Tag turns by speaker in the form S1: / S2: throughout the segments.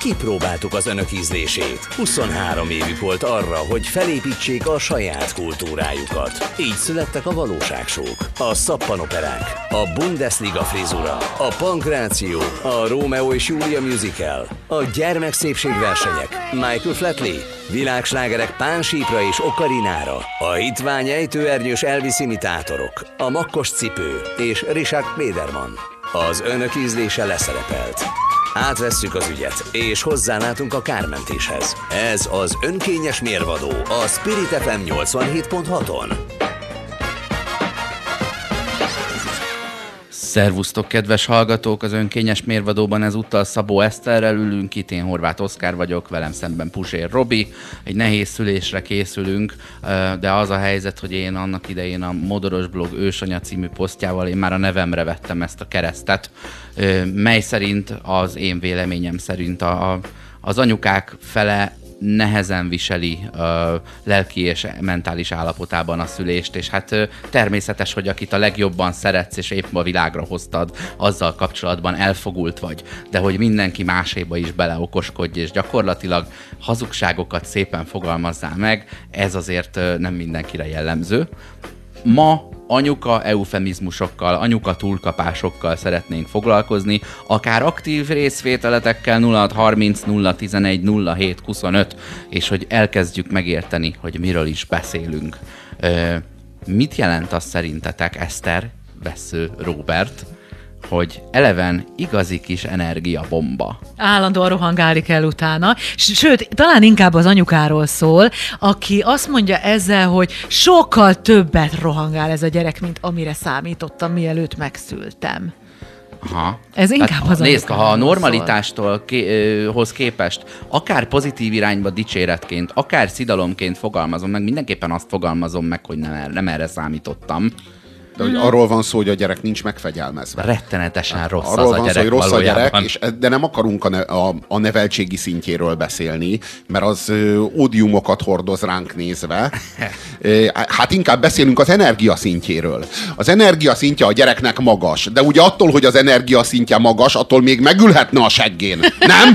S1: Kipróbáltuk az önök ízlését. 23 évük volt arra, hogy felépítsék a saját kultúrájukat. Így születtek a valóságsók, a szappanoperák, a Bundesliga frizura, a pankráció, a Rómeó és Júlia musical, a gyermekszépségversenyek, Michael Flatley, világslágerek Pánsípra és Okarinára, a hitvány ejtőernyős Elvis imitátorok, a makkos cipő és Richard Klederman. Az önök ízlése leszerepelt. Átvesszük az ügyet, és hozzálátunk a kármentéshez. Ez az önkényes mérvadó a Spirit FM 87.6-on.
S2: Szervusztok, kedves hallgatók! Az önkényes mérvadóban ezúttal Szabó Eszterrel ülünk itt, én Horváth Oszkár vagyok, velem szemben Puzsér Robi. Egy nehéz szülésre készülünk, de az a helyzet, hogy én annak idején a Modoros Blog ősanya című posztjával én már a nevemre vettem ezt a keresztet, mely szerint az én véleményem szerint az anyukák fele nehezen viseli lelki és mentális állapotában a szülést, és hát természetes, hogy akit a legjobban szeretsz, és épp a világra hoztad, azzal kapcsolatban elfogult vagy, de hogy mindenki máséba is beleokoskodj, és gyakorlatilag hazugságokat szépen fogalmazzál meg, ez azért nem mindenkire jellemző. Ma anyuka eufemizmusokkal, anyuka túlkapásokkal szeretnénk foglalkozni, akár aktív részvételetekkel 0630 011 0725, és hogy elkezdjük megérteni, hogy miről is beszélünk. Mit jelent az szerintetek, Eszter, Vessző, Róbert, hogy eleven igazi kis energiabomba?
S3: Állandóan rohangálni kell utána. Sőt, talán inkább az anyukáról szól, aki azt mondja ezzel, hogy sokkal többet rohangál ez a gyerek, mint amire számítottam, mielőtt megszültem.
S2: Aha.
S3: Ez inkább az
S2: nézd, ha a normalitástól hoz képest akár pozitív irányba dicséretként, akár szidalomként fogalmazom meg, mindenképpen azt fogalmazom meg, hogy nem erre számítottam.
S4: De hogy arról van szó, hogy a gyerek nincs megfegyelmezve.
S2: Rettenetesen rossz
S4: arról
S2: az a
S4: van
S2: gyerek
S4: szó, hogy rossz
S2: valójában.
S4: a gyerek, de nem akarunk a neveltségi szintjéről beszélni, mert az ódiumokat hordoz ránk nézve. Hát inkább beszélünk az energia szintjéről. Az energia szintje a gyereknek magas, de ugye attól, hogy az energia szintje magas, attól még megülhetne a seggén. Nem?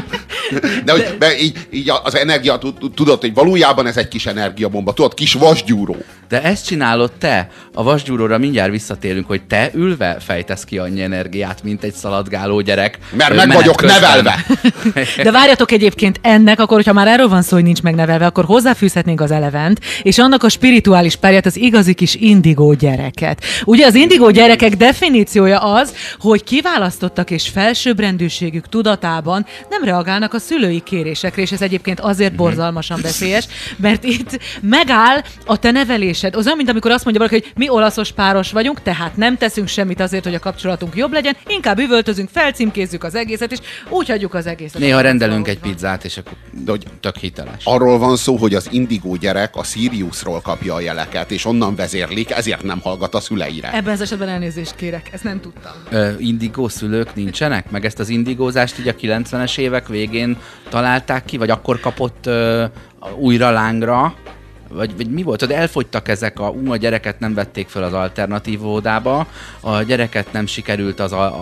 S4: De így az energia, tudod, hogy valójában ez egy kis energiabomba, tudod, kis vasgyúró.
S2: De ezt csinálod te. A vasgyúróra mindjárt visszatérünk, hogy te ülve fejtesz ki annyi energiát, mint egy szaladgáló gyerek.
S4: Mert meg vagyok nevelve.
S3: De várjatok egyébként ennek, akkor, hogyha már erről van szó, hogy nincs megnevelve, akkor hozzáfűzhetnénk az elevent, és annak a spirituális párját, az igazi kis indigó gyereket. Ugye az indigó gyerekek definíciója az, hogy kiválasztottak és felsőbbrendűségük tudatában nem reagálnak a szülői kérésekre, és ez egyébként azért borzalmasan veszélyes, mert itt megáll a te nevelésed. Az olyan, mint amikor azt mondja valaki, hogy mi olaszos páros vagyunk, tehát nem teszünk semmit azért, hogy a kapcsolatunk jobb legyen, inkább üvöltözünk, felcímkézzük az egészet, és úgy hagyjuk az egészet.
S2: Néha rendelünk egy pizzát, és akkor tök hiteles.
S4: Arról van szó, hogy az indigó gyerek a Siriusról kapja a jeleket, és onnan vezérlik, ezért nem hallgat a szüleire.
S3: Ebben az esetben elnézést kérek, ezt nem tudtam.
S2: Indigó szülők nincsenek? Meg ezt az indigózást így a 90-es évek végén találták ki, vagy akkor kapott újra lángra? Vagy mi volt? De elfogytak ezek, a gyereket nem vették fel az alternatív óvodába, a gyereket nem sikerült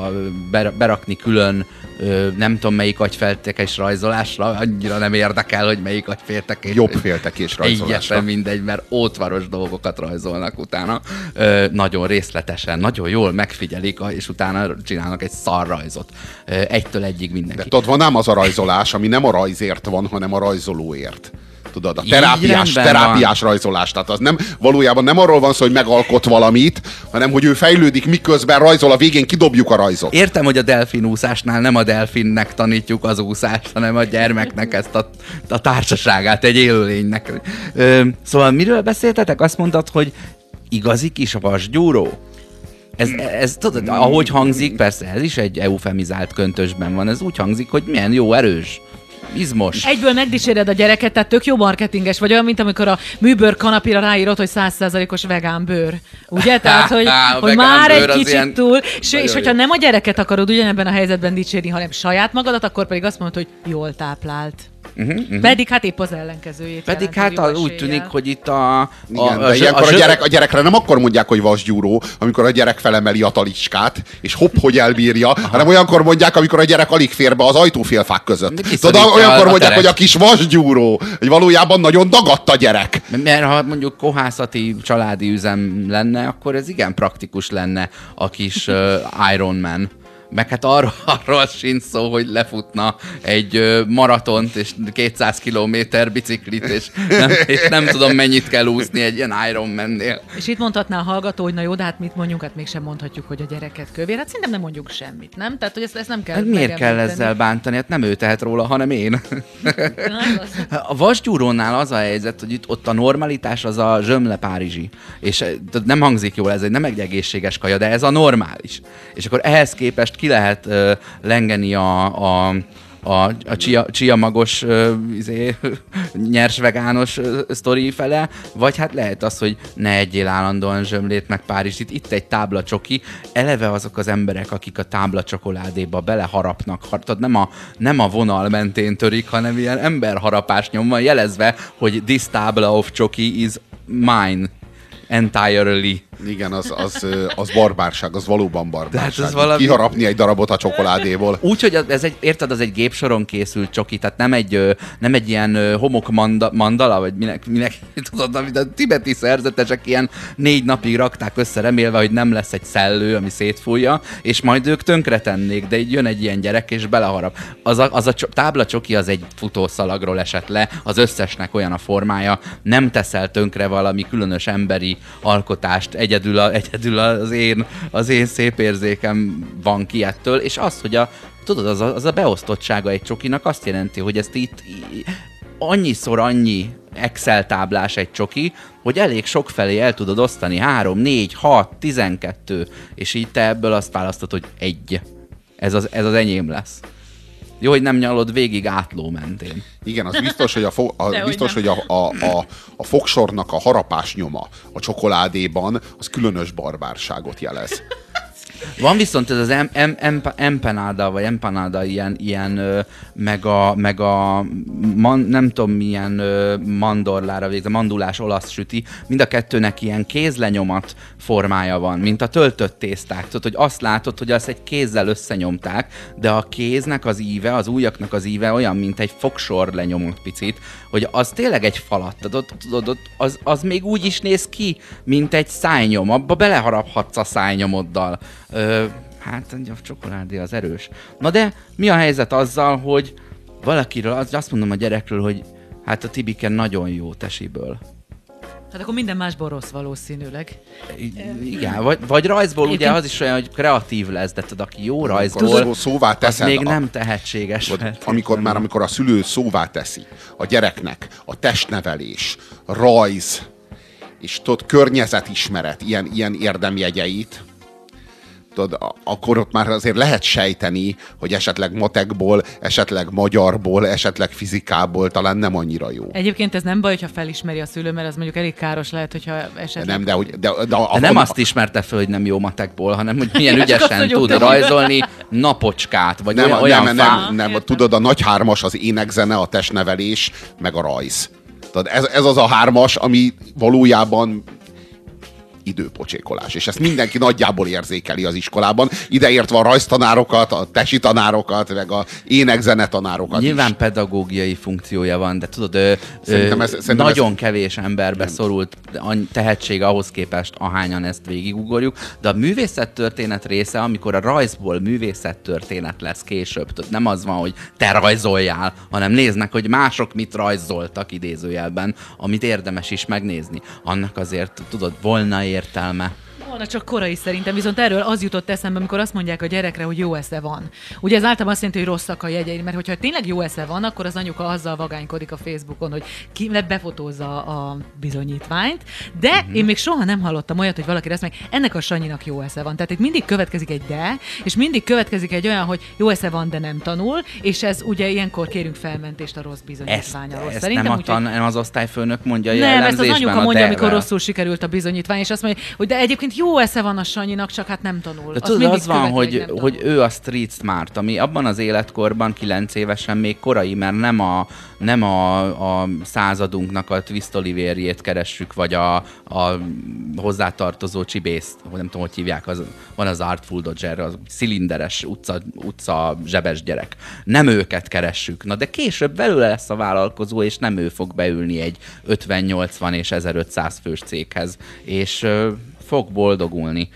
S2: berakni külön, nem tudom melyik agyféltekés rajzolásra, annyira nem érdekel, hogy melyik agyféltekés.
S4: Jobb féltekés rajzolásra.
S2: Egyetlen mindegy, mert ótvaros dolgokat rajzolnak utána. Nagyon részletesen, nagyon jól megfigyelik, és utána csinálnak egy szarrajzot. Egytől egyig mindenki.
S4: De tudod, van ám az a rajzolás, ami nem a rajzért van, hanem a rajzolóért. Tudod, a terápiás rajzolás. Tehát az nem, valójában nem arról van szó, hogy megalkot valamit, hanem hogy ő fejlődik, miközben rajzol, a végén kidobjuk a rajzot.
S2: Értem, hogy a delfinúszásnál nem a delfinnek tanítjuk az úszást, hanem a gyermeknek ezt a társaságát, egy élőlénynek. Szóval miről beszéltetek? Azt mondtad, hogy igazi kis vasgyúró? Ez tudod, ahogy hangzik, persze ez is egy eufemizált köntösben van, ez úgy hangzik, hogy milyen jó, erős. Izmos.
S3: Egyből megdicséred a gyereket, tehát tök jó marketinges vagy, olyan, mint amikor a műbőr kanapira ráírod, hogy 100%-os vegán bőr. Ugye? Tehát, hogy már egy kicsit ilyen... túl. És hogyha nem a gyereket akarod ugyanebben a helyzetben dicsérni, hanem saját magadat, akkor pedig azt mondod, hogy jól táplált. Pedig hát épp az ellenkezőjét.
S2: Pedig hát úgy tűnik, hogy itt
S4: de ilyenkor a gyerekre nem akkor mondják, hogy vasgyúró, amikor a gyerek felemeli a talicskát, és hopp, hogy elbírja, hanem olyankor mondják, amikor a gyerek alig fér be az ajtófélfák között. Tudod, olyankor mondják, hogy a kis vasgyúró, hogy valójában nagyon dagadt a gyerek.
S2: Mert ha mondjuk kohászati családi üzem lenne, akkor ez igen praktikus lenne a kis Iron Man. Meg hát arról sincs szó, hogy lefutna egy maratont és 200 kilométer biciklit, és nem tudom, mennyit kell úszni egy ilyen Iron Man-nél.
S3: És itt mondhatná a hallgató, hogy na jó, de hát mit mondjunk, hát mégsem mondhatjuk, hogy a gyereket kövér. Hát szerintem nem mondjuk semmit, nem? Tehát, hogy ezt nem kell.
S2: Hát miért kell ezzel bántani? Hát nem ő tehet róla, hanem én. A vasgyúrónál az a helyzet, hogy ott a normalitás az a zsömle párizsi. És nem hangzik jól, ez nem egy egészséges kaja, de ez a normális. És akkor ehhez képest ki lehet lengeni a chia magos nyers vegános sztori fele, vagy hát lehet az, hogy ne egyél állandóan zsömlét meg párizsit. Itt egy tábla csoki, eleve azok az emberek, akik a tábla csokoládéba beleharapnak, nem a vonal mentén törik, hanem ilyen emberharapás nyomva, jelezve, hogy this tábla of csoki is mine entirely.
S4: Igen, az barbárság, az valóban barbárság.
S2: Hát valami...
S4: Kiharapni egy darabot a csokoládéból.
S2: Úgyhogy érted, az egy gépsoron készült csoki, tehát nem egy ilyen homok mandala, vagy minek tudod, amit a tibeti szerzetesek ilyen 4 napig rakták össze, remélve, hogy nem lesz egy szellő, ami szétfújja, és majd ők tönkretennék, de így jön egy ilyen gyerek, és beleharap. Az a tábla csoki az egy futószalagról esett le, az összesnek olyan a formája, nem teszel tönkre valami különös emberi alkotást, egyedül az én szép érzékem van ki ettől, és az, hogy tudod, az a beosztottsága egy csokinak azt jelenti, hogy ezt itt annyiszor annyi Excel táblás egy csoki, hogy elég sok felé el tudod osztani, 3, 4, 6, 12, és így te ebből azt választod, hogy 1. Ez az enyém lesz. Jó, hogy nem nyalod végig átló mentén.
S4: Igen, az biztos, hogy a fogsornak a harapás nyoma a csokoládéban az különös barbárságot jelez.
S2: Van viszont ez az empanada, vagy empanada ilyen meg a nem tudom milyen mandorlára végzett, mandulás olasz süti, mind a kettőnek ilyen kézlenyomat formája van, mint a töltött tészták. Tudod, hogy azt látod, hogy azt egy kézzel összenyomták, de a kéznek az íve, az ujjaknak az íve olyan, mint egy fogsor lenyomott picit, hogy az tényleg egy falat. Tudod, az még úgy is néz ki, mint egy szájnyom. Abba beleharaphatsz a szájnyomoddal. Hát a csokoládé az erős. Na de mi a helyzet azzal, hogy valakiről, azt mondom a gyerekről, hogy hát a Tibiken nagyon jó tesiből.
S3: Hát akkor minden másból rossz valószínűleg.
S2: Igen, vagy rajzból ugye az is olyan, hogy kreatív lesz, de tudod, aki jó rajzból,
S4: szóvá teszed,
S2: még nem tehetséges.
S4: Amikor a szülő szóvá teszi a gyereknek a testnevelés, rajz, és tudod, környezetismeret, ilyen érdemjegyeit, tudod, akkor ott már azért lehet sejteni, hogy esetleg matekból, esetleg magyarból, esetleg fizikából talán nem annyira jó.
S3: Egyébként ez nem baj, hogyha felismeri a szülő, mert az mondjuk elég káros lehet, hogyha esetleg...
S2: De nem azt ismerte fel, hogy nem jó matekból, hanem hogy milyen ügyesen tud rajzolni napocskát, vagy
S4: nem, tudod, a nagy hármas az énekzene, a testnevelés, meg a rajz. Tudod, ez az a hármas, ami valójában időpocsékolás. És ezt mindenki nagyjából érzékeli az iskolában. Ideértve a rajztanárokat, a tesi tanárokat, meg a énekzene tanárokat.
S2: Nyilván
S4: is.
S2: Pedagógiai funkciója van, de tudod, nagyon kevés emberbe szorult tehetség ahhoz képest, ahányan ezt végigugorjuk, de a művészettörténet része, amikor a rajzból művészettörténet lesz később. Tudod, nem az van, hogy te rajzoljál, hanem néznek, hogy mások mit rajzoltak idézőjelben, amit érdemes is megnézni. Annak azért, tudod, volna értelme.
S3: Volna, csak korai szerintem, viszont erről az jutott eszembe, amikor azt mondják a gyerekre, hogy jó esze van. Ugye ez általában azt jelenti, hogy rosszak a jegyei, mert hogyha tényleg jó esze van, akkor az anyuka azzal vagánykodik a Facebookon, hogy ki befotózza a bizonyítványt, de én még soha nem hallottam olyat, hogy valaki azt mondja, ennek a Sanyinak jó esze van. Tehát itt mindig következik egy de, és mindig következik egy olyan, hogy jó esze van, de nem tanul, és ez ugye ilyenkor kérünk felmentést a rossz bizonyítványról.
S2: Ezt nem az osztályfőnök mondja a
S3: jellemzésben. Nem, ezt az anyuka mondja,
S2: amikor
S3: rosszul sikerült a bizonyítvány, és azt mondja, hogy de egyébként jó esze van a Sanyinak, csak hát nem tanul.
S2: De tudod, az van, hogy ő a street smart, ami abban az életkorban 9 évesen még korai, mert nem a századunknak a Twist Olivérjét keressük, vagy a hozzátartozó csibészt, nem tudom, hogy hívják, van az Artful Dodger, az szilinderes utca zsebes gyerek. Nem őket keressük. Na de később belőle lesz a vállalkozó, és nem ő fog beülni egy 50-80 és 1500 fős céghez, és fog boldogulni.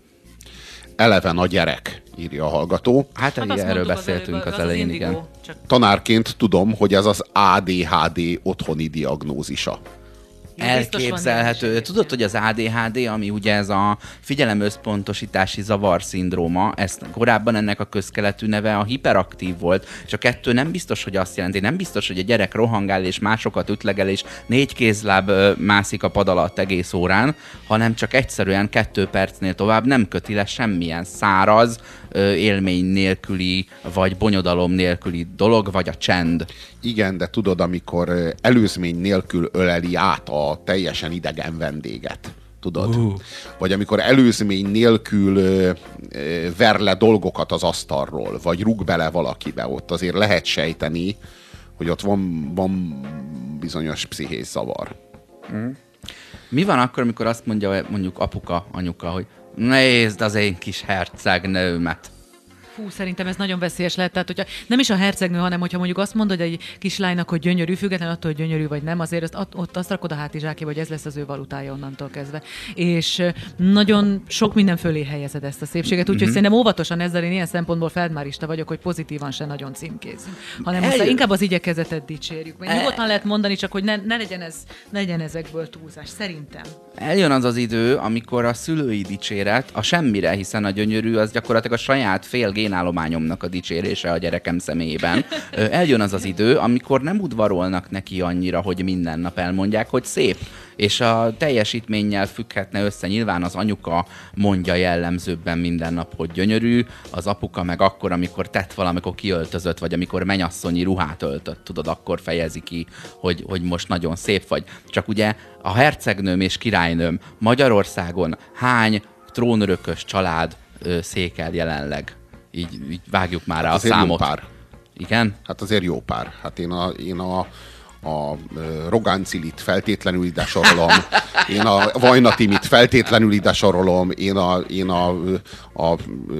S4: Eleven a gyerek, írja a hallgató.
S2: Hát erről beszéltünk az elején, igen.
S3: Csak...
S4: Tanárként tudom, hogy ez az ADHD otthoni diagnózisa.
S2: Elképzelhető. Tudod, hogy az ADHD, ami ugye ez a figyelemösszpontosítási zavar szindróma, korábban ennek a közkeletű neve a hiperaktív volt, és a kettő nem biztos, hogy azt jelenti. Nem biztos, hogy a gyerek rohangál és másokat ütlegel, és 4 kézláb mászik a pad alatt egész órán, hanem csak egyszerűen 2 percnél tovább nem köti le semmilyen száraz, élmény nélküli, vagy bonyodalom nélküli dolog, vagy a csend.
S4: Igen, de tudod, amikor előzmény nélkül öleli át a teljesen idegen vendéget, tudod? Vagy amikor előzmény nélkül ver le dolgokat az asztalról, vagy rúg bele valakibe, ott azért lehet sejteni, hogy ott van bizonyos pszichés zavar.
S2: Mi van akkor, amikor azt mondja mondjuk apuka, anyuka, hogy nézd az én kis hercegnőmet?
S3: Fú, szerintem ez nagyon veszélyes lehet. Tehát, hogyha nem is a hercegnő, hanem hogyha mondjuk azt mondod egy kislánynak, hogy gyönyörű, független attól, hogy gyönyörű vagy nem, azért ott azt rakod a hátizsákéba, hogy ez lesz az ő valutája onnantól kezdve. És nagyon sok minden fölé helyezed ezt a szépséget, úgyhogy szerintem óvatosan ezzel én ilyen szempontból feldmárista vagyok, hogy pozitívan se nagyon címkézzünk. Hanem most inkább az igyekezetet dicsérjük. Mert nyugodtan lehet mondani, csak hogy ne legyen ezekből túlzás, szerintem.
S2: Eljön az az idő, amikor a szülői dicséret a semmire, hiszen a gyönyörű az gyakorlatilag a saját fél génállományomnak a dicsérése a gyerekem személyében. Eljön az az idő, amikor nem udvarolnak neki annyira, hogy minden nap elmondják, hogy szép. És a teljesítménnyel függhetne össze. Nyilván az anyuka mondja jellemzőbben minden nap, hogy gyönyörű, az apuka meg akkor, amikor tett valamikor kiöltözött, vagy amikor mennyasszonyi ruhát öltött, tudod, akkor fejezi ki, hogy most nagyon szép vagy. Csak ugye a hercegnőm és királynőm Magyarországon hány trónörökös család székel jelenleg? Így vágjuk már rá a számot.
S4: Jó pár.
S2: Igen?
S4: Hát azért jó pár. Hát én a Rogán Cilit feltétlenül ide sorolom, én a Vajna Timit feltétlenül ide sorolom, én a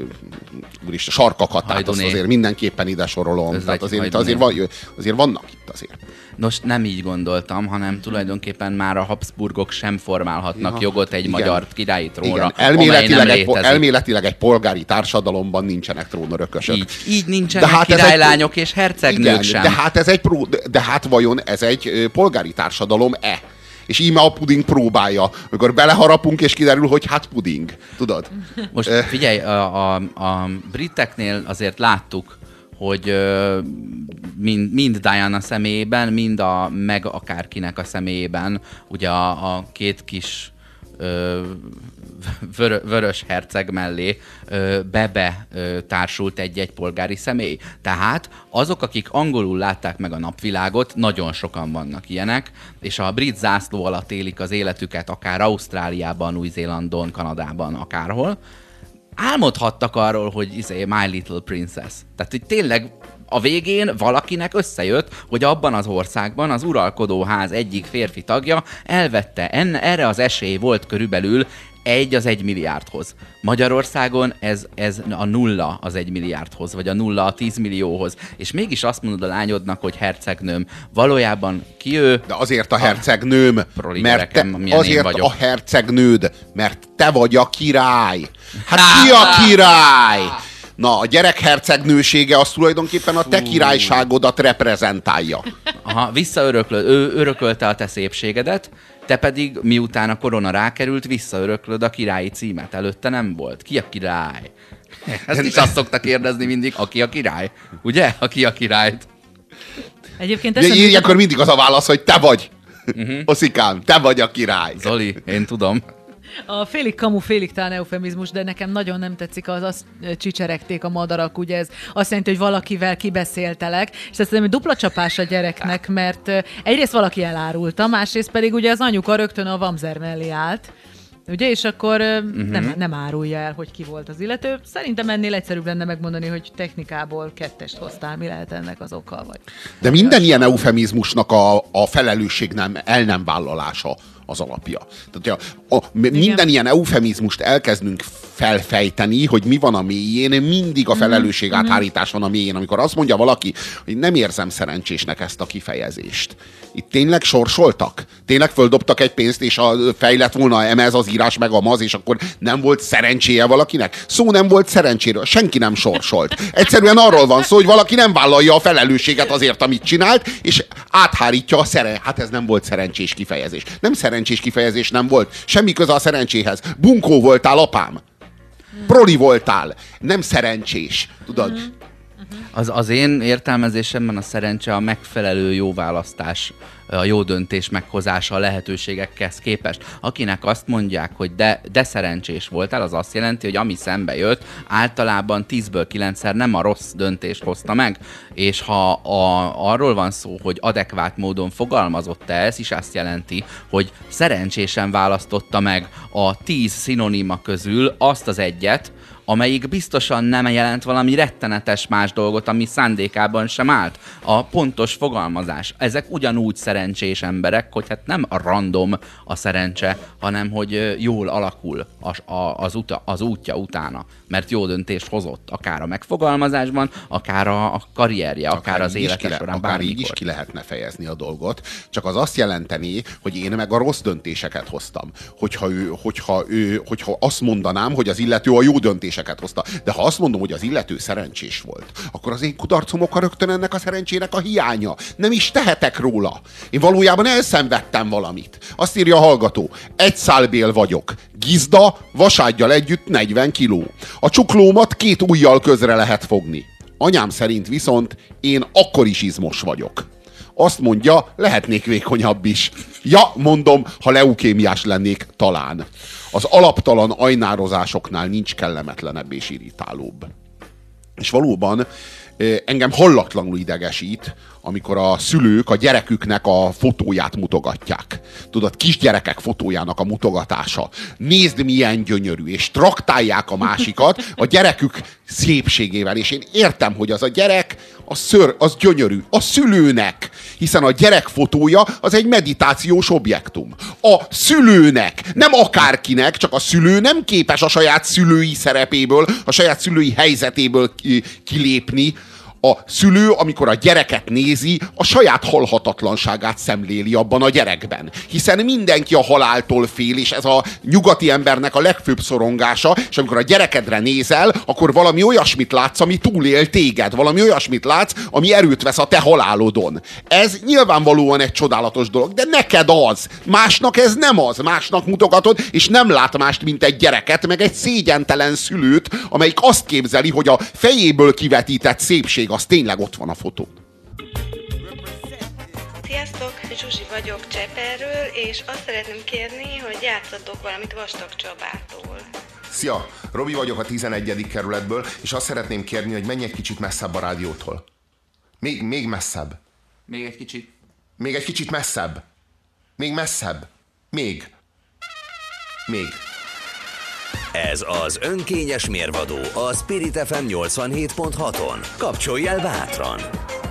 S4: Sarka Katát azt azért mindenképpen ide sorolom. Tehát azért vannak itt azért.
S2: Nos, nem így gondoltam, hanem tulajdonképpen már a Habsburgok sem formálhatnak jogot egy magyar királyi trónra,
S4: elméletileg egy polgári társadalomban nincsenek trónörökösök.
S2: Így nincsenek királylányok és hercegnők sem.
S4: De hát vajon ez egy polgári társadalom-e? És íme a puding próbálja, amikor beleharapunk, és kiderül, hogy hát puding. Tudod?
S2: Most figyelj, a briteknél azért láttuk, hogy mind Diana személyében, mind meg akárkinek a személyében, ugye a két kis vörös herceg mellé Bebe társult egy polgári személy. Tehát azok, akik angolul látták meg a napvilágot, nagyon sokan vannak ilyenek, és a brit zászló alatt élik az életüket, akár Ausztráliában, Új-Zélandon, Kanadában, akárhol, álmodhattak arról, hogy My Little Princess. Tehát, hogy tényleg a végén valakinek összejött, hogy abban az országban az uralkodóház egyik férfi tagja elvette. Erre az esély volt körülbelül 1 az 1 milliárdhoz. Magyarországon ez a 0 az 1 milliárdhoz, vagy a 0 a 10 millióhoz. És mégis azt mondod a lányodnak, hogy hercegnőm. Valójában ki ő?
S4: De azért a hercegnőm, mert te, azért a hercegnőd, mert te vagy a király. Hát ki a király? Na, a gyerek hercegnősége az tulajdonképpen a te királyságodat reprezentálja.
S2: Aha, ő örökölte a te szépségedet, te pedig, miután a korona rákerült, visszaöröklöd a királyi címet. Előtte nem volt. Ki a király? Ezt is azt szokta kérdezni mindig, aki a király. Ugye? Aki a királyt.
S3: Egyébként
S4: ilyenkor mindig az a válasz, hogy te vagy. Oszikám, te vagy a király.
S2: Zoli, én tudom.
S3: A félig kamu, félig tán eufemizmus, de nekem nagyon nem tetszik, azt csicseregték a madarak, ugye ez azt jelenti, hogy valakivel kibeszéltelek, és ez szerintem dupla csapás a gyereknek, mert egyrészt valaki elárulta, másrészt pedig ugye az anyuka rögtön a vamzer mellé állt, Ugye, és akkor nem árulja el, hogy ki volt az illető. Szerintem ennél egyszerűbb lenne megmondani, hogy technikából 2-est hoztál, mi lehet ennek az oka. Vagy
S4: de minden ilyen eufemizmusnak a felelősség el nem vállalása az alapja. Tehát, minden ilyen eufemizmust elkezdünk felfejteni, hogy mi van a mélyén, mindig a felelősség áthárítás van a mélyén. Amikor azt mondja valaki, hogy nem érzem szerencsésnek ezt a kifejezést. Itt tényleg sorsoltak? Tényleg földobtak egy pénzt, és fejlett volna ez az írás, meg a maz, és akkor nem volt szerencséje valakinek? Szó nem volt szerencséről, senki nem sorsolt. Egyszerűen arról van szó, hogy valaki nem vállalja a felelősséget azért, amit csinált, és áthárítja hát ez nem volt szerencsés kifejezés. Nem szerencsés kifejezés nem volt. Semmi köze a szerencséhez. Bunkó voltál, apám. Proli voltál. Nem szerencsés. Tudod?
S2: Az én értelmezésemben a szerencse a megfelelő jó választás, a jó döntés meghozása a lehetőségekhez képest. Akinek azt mondják, hogy de szerencsés voltál, az azt jelenti, hogy ami szembe jött, általában 10-ből 9-szer nem a rossz döntést hozta meg, és ha arról van szó, hogy adekvát módon fogalmazott-e, ez is azt jelenti, hogy szerencsésen választotta meg a 10 szinoníma közül azt az egyet, amelyik biztosan nem jelent valami rettenetes más dolgot, ami szándékában sem állt. A pontos fogalmazás. Ezek ugyanúgy szerencsés emberek, hogy hát nem random a szerencse, hanem hogy jól alakul az útja utána. Mert jó döntést hozott, akár a megfogalmazásban, akár a karrierje, akár az élete során
S4: akár
S2: bármikor.
S4: így is ki lehetne fejezni a dolgot, csak az azt jelenteni, hogy én meg a rossz döntéseket hoztam. Hogyha azt mondanám, hogy az illető a jó döntéseket hozta, de ha azt mondom, hogy az illető szerencsés volt, akkor az én kudarcom oka rögtön ennek a szerencsének a hiánya. Nem is tehetek róla. Én valójában elszenvedtem valamit. Azt írja a hallgató, egy szálbél vagyok. Gizda, vasádgyal együtt 40 kiló. A csuklómat 2 ujjal közre lehet fogni. Anyám szerint viszont én akkor is izmos vagyok. Azt mondja, lehetnék vékonyabb is. Ja, mondom, ha leukémiás lennék, talán. Az alaptalan ajnározásoknál nincs kellemetlenebb és irritálóbb. És valóban engem hallatlanul idegesít, amikor a szülők a gyereküknek a fotóját mutogatják. Tudod, kisgyerekek fotójának a mutogatása. Nézd, milyen gyönyörű, és traktálják a másikat a gyerekük szépségével. És én értem, hogy az a gyerek, az gyönyörű. A szülőnek. Hiszen a gyerek fotója az egy meditációs objektum. A szülőnek, nem akárkinek, csak a szülő nem képes a saját szülői szerepéből, a saját szülői helyzetéből kilépni. A szülő, amikor a gyereket nézi, a saját halhatatlanságát szemléli abban a gyerekben. Hiszen mindenki a haláltól fél, és ez a nyugati embernek a legfőbb szorongása, és amikor a gyerekedre nézel, akkor valami olyasmit látsz, ami túlél téged, valami olyasmit látsz, ami erőt vesz a te halálodon. Ez nyilvánvalóan egy csodálatos dolog, de neked az. Másnak ez nem az. Másnak mutogatod, és nem lát mást, mint egy gyereket, meg egy szégyentelen szülőt, amelyik azt képzeli, hogy a fejéből kivetített szépség az tényleg ott van a fotón.
S5: Sziasztok, Zsuzsi vagyok Cseperről, és azt szeretném kérni, hogy játszatok valamit Vastag Csabától.
S6: Szia, Robi vagyok a 11. kerületből, és azt szeretném kérni, hogy menj egy kicsit messzebb a rádiótól. Még messzebb.
S2: Még egy kicsit.
S6: Még egy kicsit messzebb. Még messzebb. Még.
S1: Ez az önkényes mérvadó a Spirit FM 87.6-on. Kapcsolj el bátran!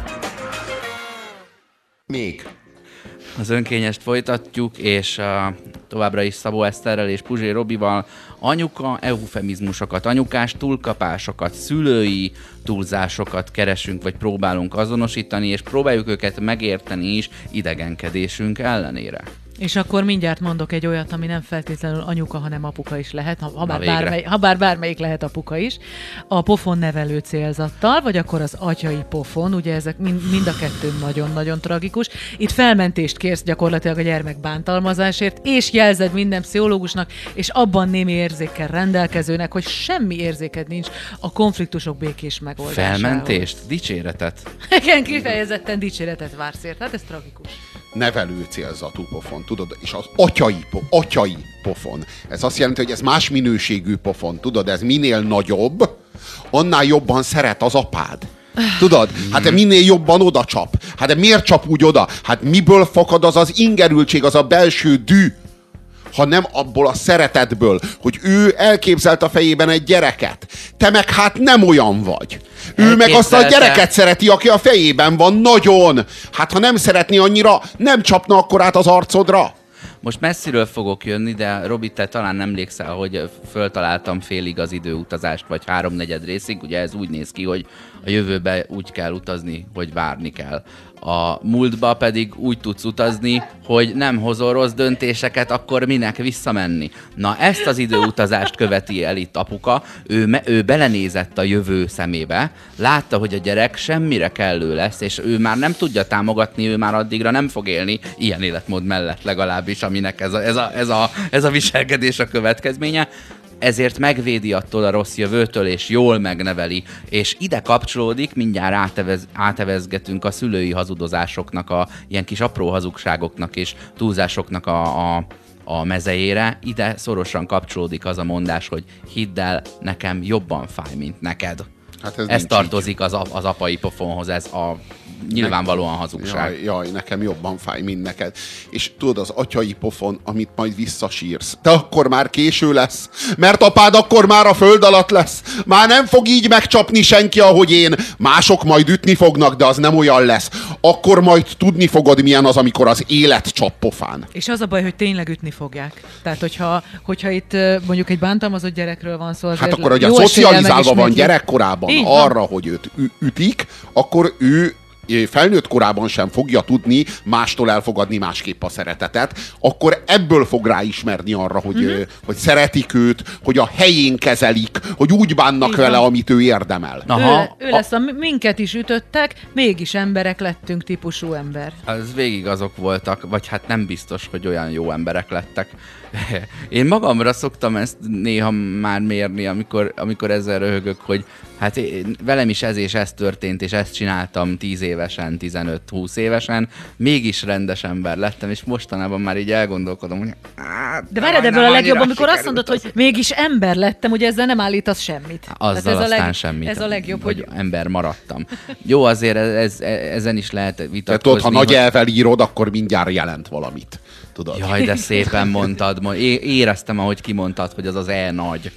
S6: Még.
S2: Az önkényest folytatjuk, és továbbra is Szabó Eszterrel és Puzsér Robival anyuka eufemizmusokat, anyukás túlkapásokat, szülői túlzásokat keresünk, vagy próbálunk azonosítani, és próbáljuk őket megérteni is idegenkedésünk ellenére.
S3: És akkor mindjárt mondok egy olyat, ami nem feltétlenül anyuka, hanem apuka is lehet, ha bár bármelyik lehet apuka is. A pofon nevelő célzattal, vagy akkor az atyai pofon, ugye ezek mind a kettő nagyon-nagyon tragikus. Itt felmentést kérsz gyakorlatilag a gyermek bántalmazásért, és jelzed minden pszichológusnak, és abban némi érzékkel rendelkezőnek, hogy semmi érzéked nincs a konfliktusok békés megoldásához.
S2: Felmentést? Dicséretet?
S3: Igen, kifejezetten dicséretet vársz ért. Hát ez tragikus.
S4: Nevelő célzatú pofon, tudod? És az atyai pofon. Ez azt jelenti, hogy ez más minőségű pofon, tudod? Ez minél nagyobb, annál jobban szeret az apád. Tudod? Hát minél jobban oda csap. Hát de miért csap úgy oda? Hát miből fakad az az ingerültség, az a belső dű, hanem abból a szeretetből, hogy ő elképzelt a fejében egy gyereket. Te meg hát nem olyan vagy. Ő meg azt a gyereket szereti, aki a fejében van, nagyon. Hát ha nem szeretné annyira, nem csapna akkor át az arcodra.
S2: Most messziről fogok jönni, de Robi, te talán emlékszel, hogy föltaláltam félig az időutazást, vagy 3/4 részig. Ugye ez úgy néz ki, hogy a jövőbe úgy kell utazni, hogy várni kell. A múltba pedig úgy tudsz utazni, hogy nem hozol rossz döntéseket, akkor minek visszamenni. Na, ezt az időutazást követi el itt apuka. Ő belenézett a jövő szemébe, látta, hogy a gyerek semmire kellő lesz, és ő már nem tudja támogatni, ő már addigra nem fog élni, ilyen életmód mellett legalábbis, aminek ez a viselkedés a következménye. Ezért megvédi attól a rossz jövőtől, és jól megneveli. És ide kapcsolódik, mindjárt átevezgetünk a szülői hazudozásoknak, ilyen kis apró hazugságoknak és túlzásoknak a mezejére. Ide szorosan kapcsolódik az a mondás, hogy hidd el, nekem jobban fáj, mint neked.
S4: Hát
S2: ez tartozik az apai pofonhoz, ez a nyilvánvalóan hazugság.
S4: Jaj, nekem jobban fáj, mint neked. És tudod, az atyai pofon, amit majd visszasírsz, de akkor már késő lesz, mert apád akkor már a föld alatt lesz. Már nem fog így megcsapni senki, ahogy én. Mások majd ütni fognak, de az nem olyan lesz. Akkor majd tudni fogod, milyen az, amikor az élet csap pofán.
S3: És az a baj, hogy tényleg ütni fogják. Tehát, hogyha itt mondjuk egy bántalmazott gyerekről van szó,
S4: hát akkor, hogy a szocializálva van gyerekkorában arra, hogy őt ütik, akkor ő felnőtt korában sem fogja tudni mástól elfogadni másképp a szeretetet, akkor ebből fog ráismerni arra, hogy szeretik őt, hogy a helyén kezelik, hogy úgy bánnak vele, amit ő érdemel.
S3: Ő lesz minket is ütöttek, mégis emberek lettünk típusú ember.
S2: Az végig azok voltak, vagy hát nem biztos, hogy olyan jó emberek lettek. Én magamra szoktam ezt néha már mérni, amikor ezzel röhögök, hogy hát velem is ez és ez történt, és ezt csináltam 10 évesen, 15-20 évesen, mégis rendes ember lettem, és mostanában már így elgondolkodom, hogy
S3: de várjad, ebből a legjobb, amikor azt mondod, hogy mégis ember lettem, ugye ezzel nem állítasz semmit.
S2: Azzal aztán semmit.
S3: Ez a legjobb,
S2: hogy ember maradtam. Jó, azért ezen is lehet vitatkozni.
S4: Tehát tudod, ha nagy elvel írod, akkor mindjárt jelent valamit. Tudod?
S2: Jaj, de szépen mondtad. Éreztem, ahogy kimondtad, hogy az E nagy.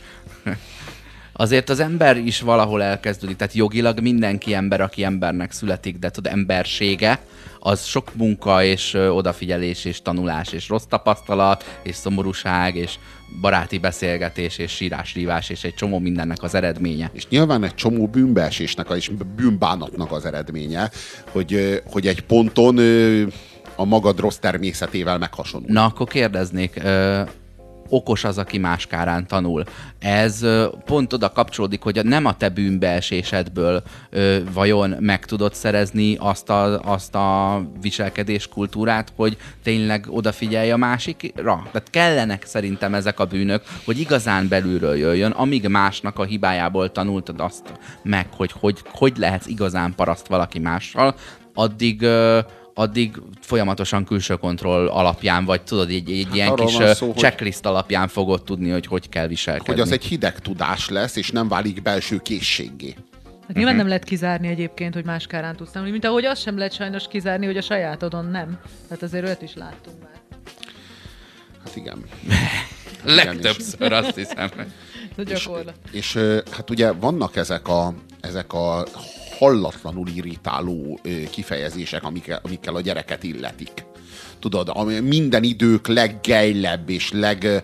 S2: Azért az ember is valahol elkezdődik. Tehát jogilag mindenki ember, aki embernek születik, de tudod, embersége, az sok munka és odafigyelés és tanulás és rossz tapasztalat és szomorúság és baráti beszélgetés és sírás-rívás és egy csomó mindennek az eredménye.
S4: És nyilván egy csomó bűnbeesésnek és bűnbánatnak az eredménye, hogy egy ponton a magad rossz természetével meghasonul.
S2: Na, akkor kérdeznék, okos az, aki más kárán tanul. Ez pont oda kapcsolódik, hogy nem a te bűnbeesésedből vajon meg tudod szerezni azt a viselkedés kultúrát, hogy tényleg odafigyelj a másikra. Tehát kellenek szerintem ezek a bűnök, hogy igazán belülről jöjjön, amíg másnak a hibájából tanultad azt meg, hogy lehetsz igazán paraszt valaki mással, addig folyamatosan külső kontroll alapján, vagy tudod, egy ilyen kis checklist alapján fogod tudni, hogy kell viselkedni.
S4: Hogy az egy hideg tudás lesz, és nem válik belső készséggé.
S3: Hát nyilván nem lehet kizárni egyébként, hogy más kárán tudsz tanulni, mint ahogy azt sem lehet sajnos kizárni, hogy a sajátodon nem. Tehát azért olyat is láttunk már.
S4: Hát igen.
S2: Legtöbbször azt hiszem.
S4: És hát ugye vannak ezek a hallatlanul irritáló kifejezések, amikkel a gyereket illetik. Tudod, minden idők leggejlebb és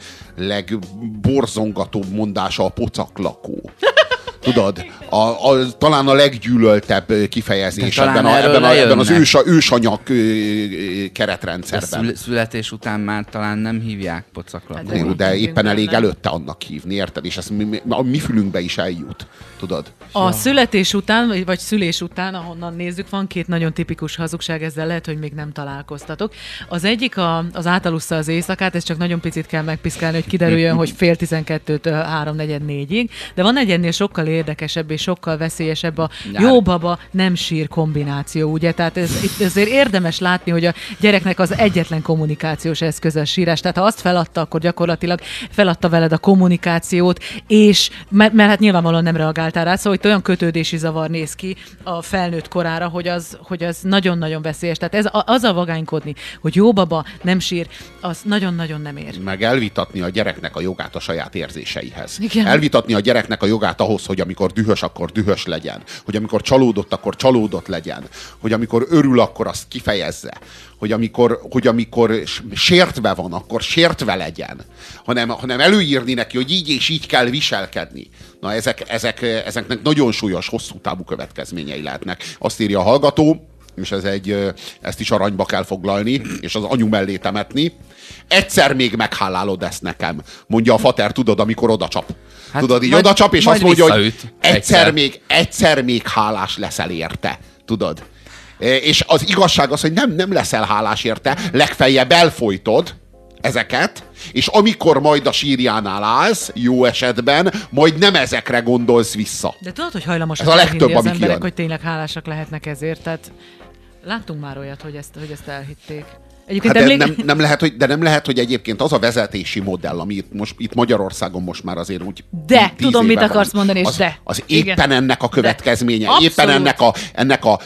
S4: legborzongatóbb mondása a pocaklakó. Tudod, talán a leggyűlöltebb kifejezés ebben az ősanyag keretrendszerben.
S2: De születés után már talán nem hívják pocaklakónak.
S4: De éppen elég előtte annak hívni, érted? És ez a mi fülünkbe is eljut. Tudod?
S3: A születés után, vagy szülés után, ahonnan nézzük, van két nagyon tipikus hazugság, ezzel lehet, hogy még nem találkoztatok. Az egyik az átalussza az éjszakát, ez csak nagyon picit kell megpiszkálni, hogy kiderüljön, hogy 11:30-től 3:44-ig, de van egy ennél sokkal érdekesebb és sokkal veszélyesebb a jó baba nem sír kombináció, ugye? Tehát itt azért érdemes látni, hogy a gyereknek az egyetlen kommunikációs eszköze a sírás. Tehát ha azt feladta, akkor gyakorlatilag feladta veled a kommunikációt, és mert hát nyilvánvalóan nem reagáltál rá, szóval itt olyan kötődési zavar néz ki a felnőtt korára, hogy az nagyon-nagyon veszélyes. Tehát azzal vagánykodni, hogy jó baba nem sír, az nagyon-nagyon nem ér.
S4: Meg elvitatni a gyereknek a jogát a saját érzéseihez.
S3: Igen.
S4: Elvitatni a gyereknek a jogát ahhoz, hogy amikor dühös, akkor dühös legyen. Hogy amikor csalódott, akkor csalódott legyen. Hogy amikor örül, akkor azt kifejezze. Hogy amikor sértve van, akkor sértve legyen. Hanem előírni neki, hogy így és így kell viselkedni. Na ezeknek nagyon súlyos, hosszú távú következményei lehetnek. Azt írja a hallgató, és ezt is aranyba kell foglalni, és az anyu mellé temetni. Egyszer még meghálálod ezt nekem, mondja a fater, tudod, amikor odacsap. Hát tudod, így odacsap, és azt mondja, hogy egyszer még hálás leszel érte. Tudod? És az igazság az, hogy nem leszel hálás érte, legfeljebb elfojtod ezeket, és amikor majd a sírjánál állsz, jó esetben, majd nem ezekre gondolsz vissza.
S3: De tudod, hogy hajlamosak
S4: ez a legtöbb,
S3: az emberek,
S4: jön.
S3: hogy tényleg hálásak lehetnek ezért, tehát láttunk már olyat, hogy ezt elhitték.
S4: Hát nem lehet, hogy egyébként az a vezetési modell, ami itt Magyarországon most már azért úgy
S3: de, tudom, mit akarsz mondani, és
S4: az éppen igen. Ennek a következménye.
S3: De,
S4: éppen ennek a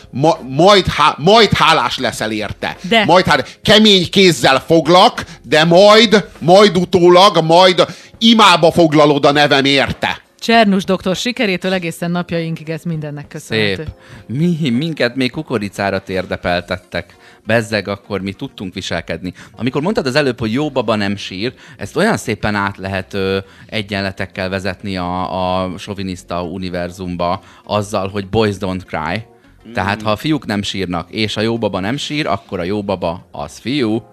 S4: majd hálás leszel érte.
S3: De.
S4: Kemény kézzel foglak, de majd utólag, majd imába foglalod a nevem érte.
S3: Csernus doktor sikerétől egészen napjainkig ez mindennek köszönhető.
S2: Szép. Minket még kukoricára térdepeltettek. Bezzeg, akkor mi tudtunk viselkedni. Amikor mondtad az előbb, hogy jó baba nem sír, ezt olyan szépen át lehet egyenletekkel vezetni a soviniszta univerzumba azzal, hogy boys don't cry. Tehát ha a fiúk nem sírnak, és a jó baba nem sír, akkor a jó baba az fiú.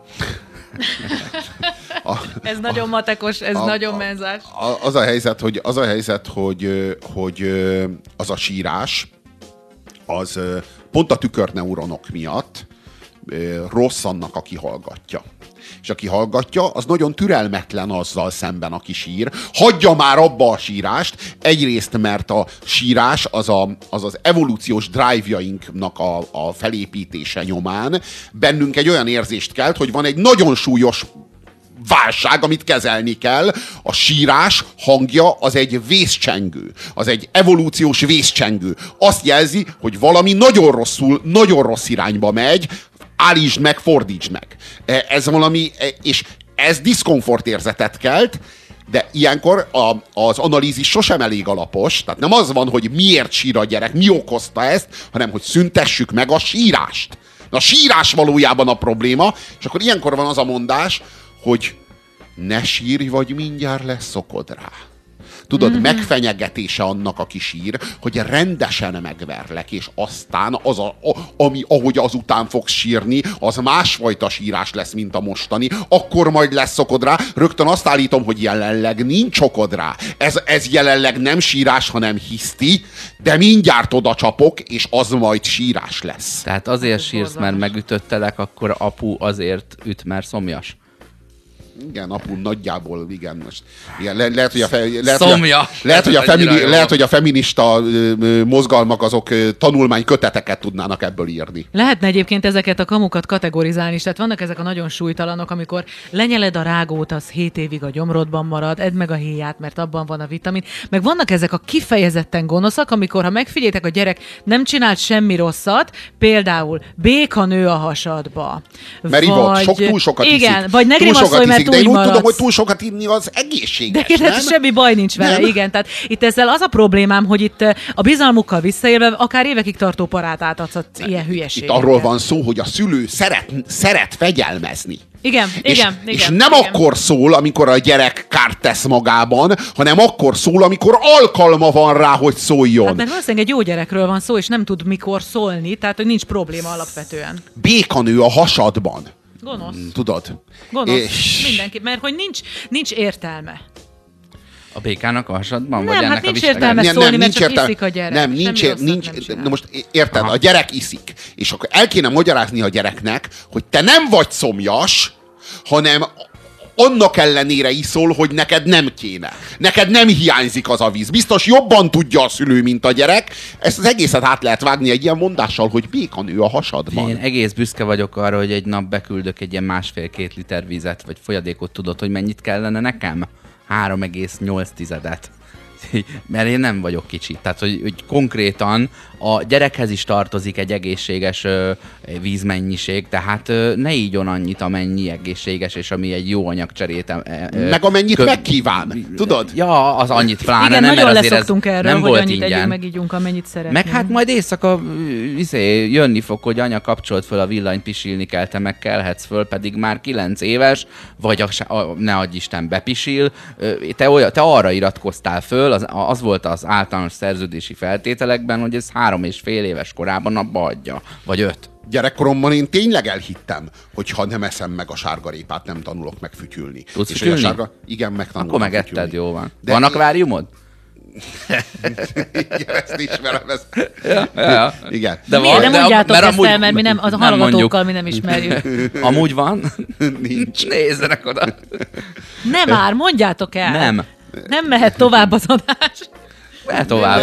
S3: Ez nagyon matekos, ez nagyon menzás.
S4: Az a helyzet, hogy az a sírás, az pont a tükörneuronok miatt rossz annak, aki hallgatja. És aki hallgatja, az nagyon türelmetlen azzal szemben, aki sír. Hagyja már abba a sírást, egyrészt, mert a sírás az evolúciós drive-jainknak a felépítése nyomán bennünk egy olyan érzést kelt, hogy van egy nagyon súlyos válság, amit kezelni kell. A sírás hangja az egy vészcsengő. Az egy evolúciós vészcsengő. Azt jelzi, hogy valami nagyon rossz irányba megy, állítsd meg, fordítsd meg. Ez valami, és ez diszkomfortérzetet kelt, de ilyenkor az analízis sosem elég alapos, tehát nem az van, hogy miért sír a gyerek, mi okozta ezt, hanem hogy szüntessük meg a sírást. A sírás valójában a probléma, és akkor ilyenkor van az a mondás, hogy ne sírj, vagy mindjárt leszokod rá. Tudod, megfenyegetése annak, aki sír, hogy rendesen megverlek, és aztán ahogy azután fogsz sírni, az másfajta sírás lesz, mint a mostani, akkor majd leszokod rá. Rögtön azt állítom, hogy jelenleg nincs okod rá. Ez jelenleg nem sírás, hanem hiszti, de mindjárt oda csapok, és az majd sírás lesz.
S2: Tehát azért sírsz, mert megütöttelek, akkor apu azért üt, mert szomjas.
S4: Igen, apu nagyjából, igen. Most, igen lehet, hogy a feminista mozgalmak azok tanulmányköteteket tudnának ebből írni.
S3: Lehetne egyébként ezeket a kamukat kategorizálni is, tehát vannak ezek a nagyon súlytalanok, amikor lenyeled a rágót, az 7 évig a gyomrodban marad, edd meg a héját, mert abban van a vitamin. Meg vannak ezek a kifejezetten gonoszak, amikor, ha megfigyeltek, a gyerek nem csinált semmi rosszat, például béka nő a hasadba.
S4: Mert túl sokat iszik.
S3: Igen, vagy ne grimasszolj, mert
S4: de én úgy tudom, hogy túl sokat inni az egészséges,
S3: de nem? Semmi baj nincs vele, igen. Tehát itt ezzel az a problémám, hogy itt a bizalmukkal visszaélve akár évekig tartó parát átadsz ilyen hülyeségeket.
S4: Itt arról van szó, hogy a szülő szeret fegyelmezni.
S3: Igen.
S4: És nem akkor szól, amikor a gyerek kárt tesz magában, hanem akkor szól, amikor alkalma van rá, hogy szóljon.
S3: Hát mert valószínűleg egy jó gyerekről van szó, és nem tud mikor szólni, tehát hogy nincs probléma alapvetően.
S4: Békanő a hasadban.
S3: Gonosz.
S4: Tudod?
S3: Gonosz. Mindenki, mert hogy nincs értelme.
S2: A békának a hasadban?
S3: Nem,
S2: vagy
S3: hát
S2: ennek
S3: nincs
S2: a
S3: értelme szólni, mert csak iszik a gyerek.
S4: Nem, nincs. Na most érted, a gyerek iszik. És akkor el kéne magyarázni a gyereknek, hogy te nem vagy szomjas, hanem annak ellenére iszol, hogy neked nem kéne. Neked nem hiányzik az a víz. Biztos jobban tudja a szülő, mint a gyerek. Ezt az egészet át lehet vágni egy ilyen mondással, hogy béka nő a hasadban.
S2: Én egész büszke vagyok arra, hogy egy nap beküldök egy ilyen 1,5-2 liter vizet, vagy folyadékot, tudod, hogy mennyit kellene nekem? 3,8. Mert én nem vagyok kicsi. Tehát, hogy konkrétan a gyerekhez is tartozik egy egészséges vízmennyiség, tehát ne ígyon annyit, amennyi egészséges, és ami egy jó anyagcserét.
S4: Meg amennyit megkíván, tudod?
S2: Ja, az annyit pláne.
S3: Igen,
S2: nem,
S3: nagyon
S2: mert azért
S3: leszoktunk
S2: ez
S3: erről,
S2: nem
S3: hogy
S2: volt
S3: annyit
S2: ingyen.
S3: együnk, megígyunk, amennyit szeretnénk.
S2: Meg hát majd éjszaka jönni fog, hogy anya kapcsolt föl a villanyt, pisilni kell, te meg kelhetsz föl, pedig már 9 éves, vagy ne adj Isten bepisil. Te arra iratkoztál föl, az volt az általános szerződési feltételekben, hogy ez 3,5 éves korában abba adja, vagy 5.
S4: Gyerekkoromban én tényleg elhittem, hogy ha nem eszem meg a sárgarépát, nem tanulok meg fütyülni.
S2: Tudsz
S4: és
S2: fütyülni?
S4: Igen, megtanulok.
S2: Akkor megetted, jó van.
S4: De
S2: van akváriumod?
S4: Igen, ezt ismerem.
S2: Ja.
S4: Igen.
S3: De miért nem mondjátok
S2: mert
S3: ezt el, mert mi nem, az
S2: nem
S3: hallgatókkal mi nem ismerjük.
S2: Amúgy van?
S4: Nincs.
S2: Nézzenek oda.
S3: Nem már, mondjátok el.
S2: Nem.
S3: Nem mehet tovább az adás.
S2: Tovább.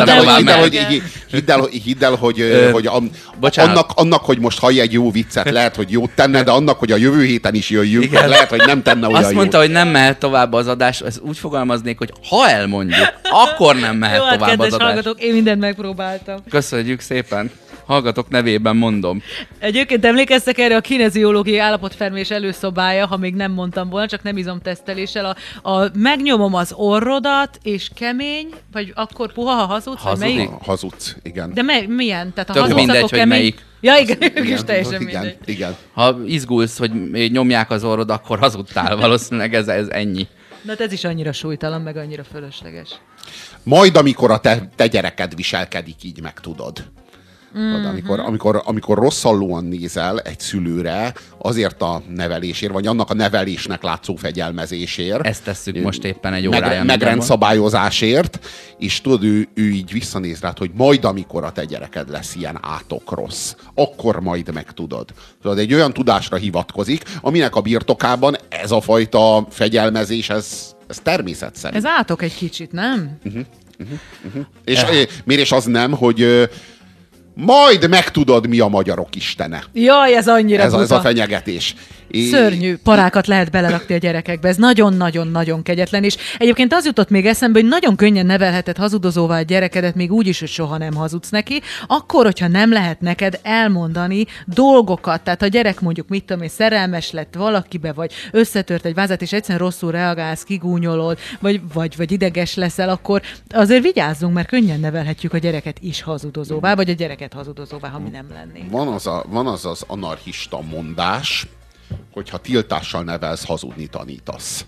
S4: Hidd el, hogy
S2: bocsánat.
S4: annak, hogy most hallj egy jó viccet, lehet, hogy jót tenne, de annak, hogy a jövő héten is jöjjünk,
S2: Igen.
S4: lehet, hogy nem tenne olyan
S2: Azt mondta,
S4: jót.
S2: hogy nem mehet tovább az adás, ezt úgy fogalmaznék, hogy ha elmondjuk, akkor nem mehet
S3: Jó, hát
S2: tovább az
S3: kedves
S2: adás.
S3: hallgatók, én mindent megpróbáltam.
S2: Köszönjük szépen. Hallgatók nevében mondom.
S3: Egyébként emlékeztek erre a kineziológiai állapotfelmérés előszobája, ha még nem mondtam volna, csak nem izomteszteléssel. Megnyomom az orrodat, és kemény, vagy akkor puha, ha hazudsz, vagy
S2: Hazudik?
S3: melyik?
S4: Hazudsz, igen.
S3: De milyen? Tehát ha
S2: Tök
S3: hazudsz,
S2: mindegy,
S3: akkor
S2: hogy
S3: kemény.
S2: melyik.
S3: Ja, igen, ők is teljesen
S4: igen,
S3: mindegy.
S4: igen.
S2: Ha izgulsz, hogy nyomják az orrod, akkor hazudtál. Valószínűleg ez ennyi.
S3: De hát ez is annyira súlytalan, meg annyira fölösleges.
S4: Majd, amikor a te gyereked viselkedik, így megtudod. Amikor rosszallóan nézel egy szülőre azért a nevelésért, vagy annak a nevelésnek látszó fegyelmezésért.
S2: Ezt tesszük most éppen egy órája.
S4: Megrendszabályozásért, és tudod, ő így visszanéz rád, hogy majd amikor a te gyereked lesz ilyen átok rossz, akkor majd megtudod. Tudod, egy olyan tudásra hivatkozik, aminek a birtokában ez a fajta fegyelmezés, ez természetszerű.
S3: Ez átok egy kicsit, nem?
S4: És miért is az nem, hogy majd megtudod, mi a magyarok istene.
S3: Jaj, ez annyira
S4: Ez a fenyegetés.
S3: Szörnyű parákat lehet belerakni a gyerekekbe. Ez nagyon-nagyon-nagyon kegyetlen. És egyébként az jutott még eszembe, hogy nagyon könnyen nevelheted hazudozóvá a gyerekedet, még úgy is, hogy soha nem hazudsz neki, akkor, hogyha nem lehet neked elmondani dolgokat. Tehát a gyerek mondjuk, mit tudom én, szerelmes lett valakibe, vagy összetört egy vázat, és egyszerűen rosszul reagálsz, kigúnyolod, vagy ideges leszel, akkor azért vigyázzunk, mert könnyen nevelhetjük a gyereket is hazudozóvá, vagy a gyereket hazudozóvá, ha mi nem lennénk.
S4: Van az anarchista mondás, hogyha tiltással nevelsz, hazudni tanítasz.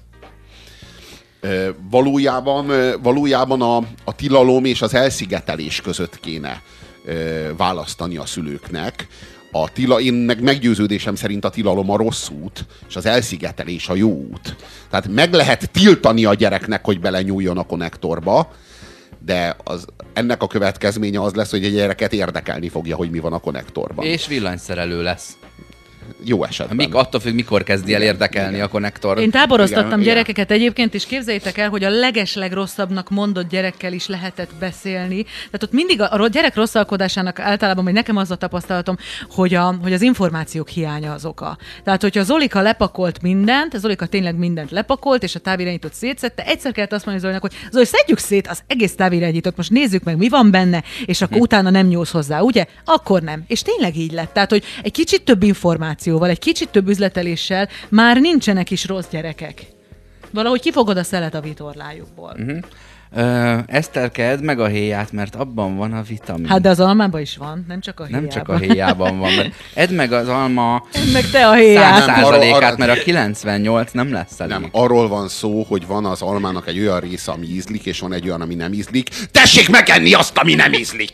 S4: Valójában a tilalom és az elszigetelés között kéne választani a szülőknek. Én meggyőződésem szerint a tilalom a rossz út, és az elszigetelés a jó út. Tehát meg lehet tiltani a gyereknek, hogy belenyúljon a konnektorba, de ennek a következménye az lesz, hogy a gyereket érdekelni fogja, hogy mi van a konnektorban.
S2: És villanyszerelő lesz.
S4: Jó esetben.
S2: Attól függ, mikor kezdi el érdekelni a konnektor.
S3: Én táboroztattam
S4: Igen.
S3: gyerekeket egyébként, és képzeljétek el, hogy a legrosszabbnak mondott gyerekkel is lehetett beszélni. Tehát ott mindig a gyerek rosszalkodásának általában, hogy nekem az a tapasztalatom, hogy az információk hiánya az oka. Tehát, hogyha Zolika lepakolt mindent, Zolika tényleg mindent lepakolt, és a távirányítót szétszedte, egyszer kellett azt mondani Zolinak, hogy Zoli, szedjük szét az egész távirányítót, most nézzük meg, mi van benne, és akkor utána nem nyúlsz hozzá, ugye? Akkor nem. És tényleg így lett. Tehát, hogy egy kicsit több információval, egy kicsit több üzleteléssel már nincsenek is rossz gyerekek. Valahogy kifogod a szelet a vitorlájukból.
S2: Eszterke, edd meg a héját, mert abban van a vitamin.
S3: Hát de az almában is van, nem csak a héjában.
S2: Nem csak a héjában van. Mert edd meg az alma
S3: meg te a héját.
S2: 100%-át, mert a 98 nem lesz elég.
S4: Nem, arról van szó, hogy van az almának egy olyan része, ami ízlik, és van egy olyan, ami nem ízlik. Tessék megenni azt, ami nem ízlik!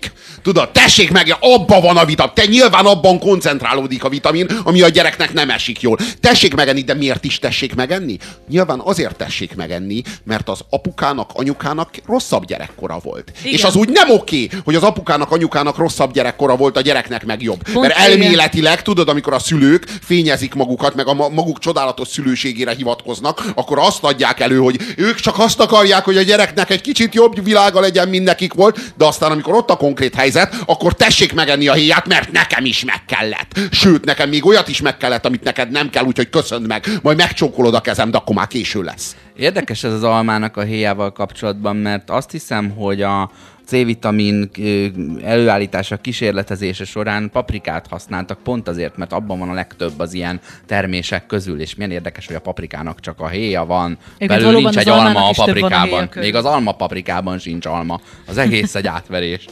S4: Tudod, tessék meg, abban van a vitamin. Te nyilván abban koncentrálódik a vitamin, ami a gyereknek nem esik jól. Tessék megenni, de miért is tessék megenni? Nyilván azért tessék megenni, mert az apukának, anyukának rosszabb gyerekkora volt. Igen. És az úgy nem oké, hogy az apukának, anyukának rosszabb gyerekkora volt, a gyereknek meg jobb. Pont mert elméletileg, tudod, amikor a szülők fényezik magukat, meg a maguk csodálatos szülőségére hivatkoznak, akkor azt adják elő, hogy ők csak azt akarják, hogy a gyereknek egy kicsit jobb világa legyen, mint nekik volt, de aztán, amikor ott a konkrét helyzet, akkor tessék megenni a héját, mert nekem is meg kellett. Sőt, nekem még olyat is meg kellett, amit neked nem kell, úgyhogy köszönd meg, majd megcsókolod a kezem, de akkor már késő lesz.
S2: Érdekes ez az almának a héjával kapcsolatban, mert azt hiszem, hogy a C-vitamin előállítása, kísérletezése során paprikát használtak pont azért, mert abban van a legtöbb az ilyen termések közül, és milyen érdekes, hogy a paprikának csak a héja van, belül nincs egy alma a paprikában. Még az alma paprikában sincs alma. Az egész egy átverés.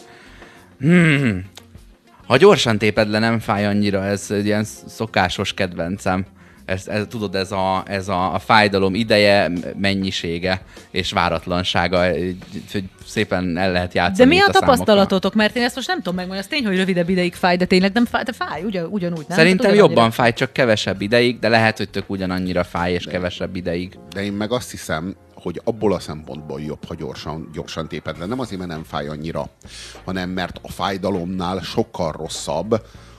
S2: Ha gyorsan téped le, nem fáj annyira, ez egy ilyen szokásos kedvencem. Tudod, ez a fájdalom ideje, mennyisége és váratlansága, hogy szépen el lehet játszani.
S3: De mi a tapasztalatotok? Mert én ezt most nem tudom megmondani, az tény, hogy rövidebb ideig fáj, de tényleg nem fáj, de fáj ugyanúgy, nem?
S2: Szerintem jobban fáj, csak kevesebb ideig, de lehet, hogy tök ugyanannyira fáj és kevesebb ideig.
S4: De én meg azt hiszem, hogy abból a szempontból jobb, ha gyorsan téped le. Nem azért, mert nem fáj annyira, hanem mert a fájdalomnál sokkal rosszabb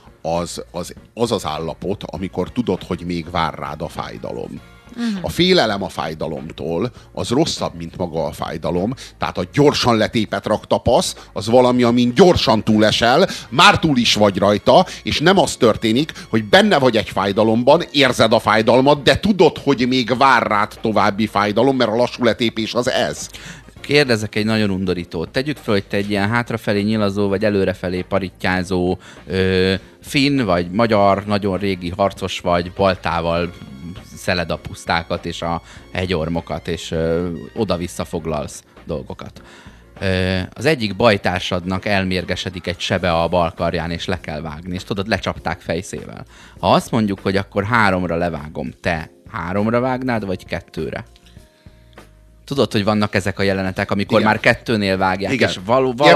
S4: az állapot, amikor tudod, hogy még vár rád a fájdalom. A félelem a fájdalomtól az rosszabb, mint maga a fájdalom. Tehát a gyorsan letépet raktapasz, az valami, amin gyorsan túlesel, már túl is vagy rajta, és nem az történik, hogy benne vagy egy fájdalomban, érzed a fájdalmat, de tudod, hogy még vár rád további fájdalom, mert a lassú letépés az ez.
S2: Kérdezek egy nagyon undorítót. Tegyük fel, hogy te egy ilyen hátrafelé nyilazó, vagy előrefelé parittyázó finn, vagy magyar, nagyon régi harcos vagy, baltával szeled a pusztákat és a hegyormokat, és oda-vissza foglalsz dolgokat. Az egyik bajtársadnak elmérgesedik egy sebe a bal karján, és le kell vágni, és tudod, lecsapták fejszével. Ha azt mondjuk, hogy akkor 3-ra levágom, te 3-ra vágnád, vagy 2-re? Tudod, hogy vannak ezek a jelenetek, amikor igen. Már 2-nél vágják, igen. És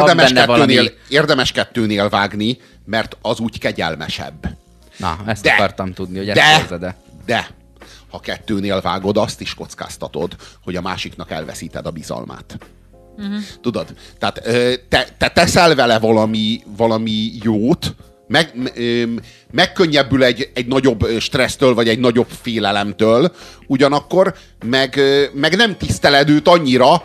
S4: érdemes 2-nél vágni, mert az úgy kegyelmesebb.
S2: Na, ezt akartam tudni, hogy ezt érzed-e.
S4: De, ha 2-nél vágod, azt is kockáztatod, hogy a másiknak elveszíted a bizalmát. Tudod? Tehát te teszel vele valami jót, megkönnyebbül egy nagyobb stressztől, vagy egy nagyobb félelemtől, ugyanakkor meg nem tiszteled őt annyira,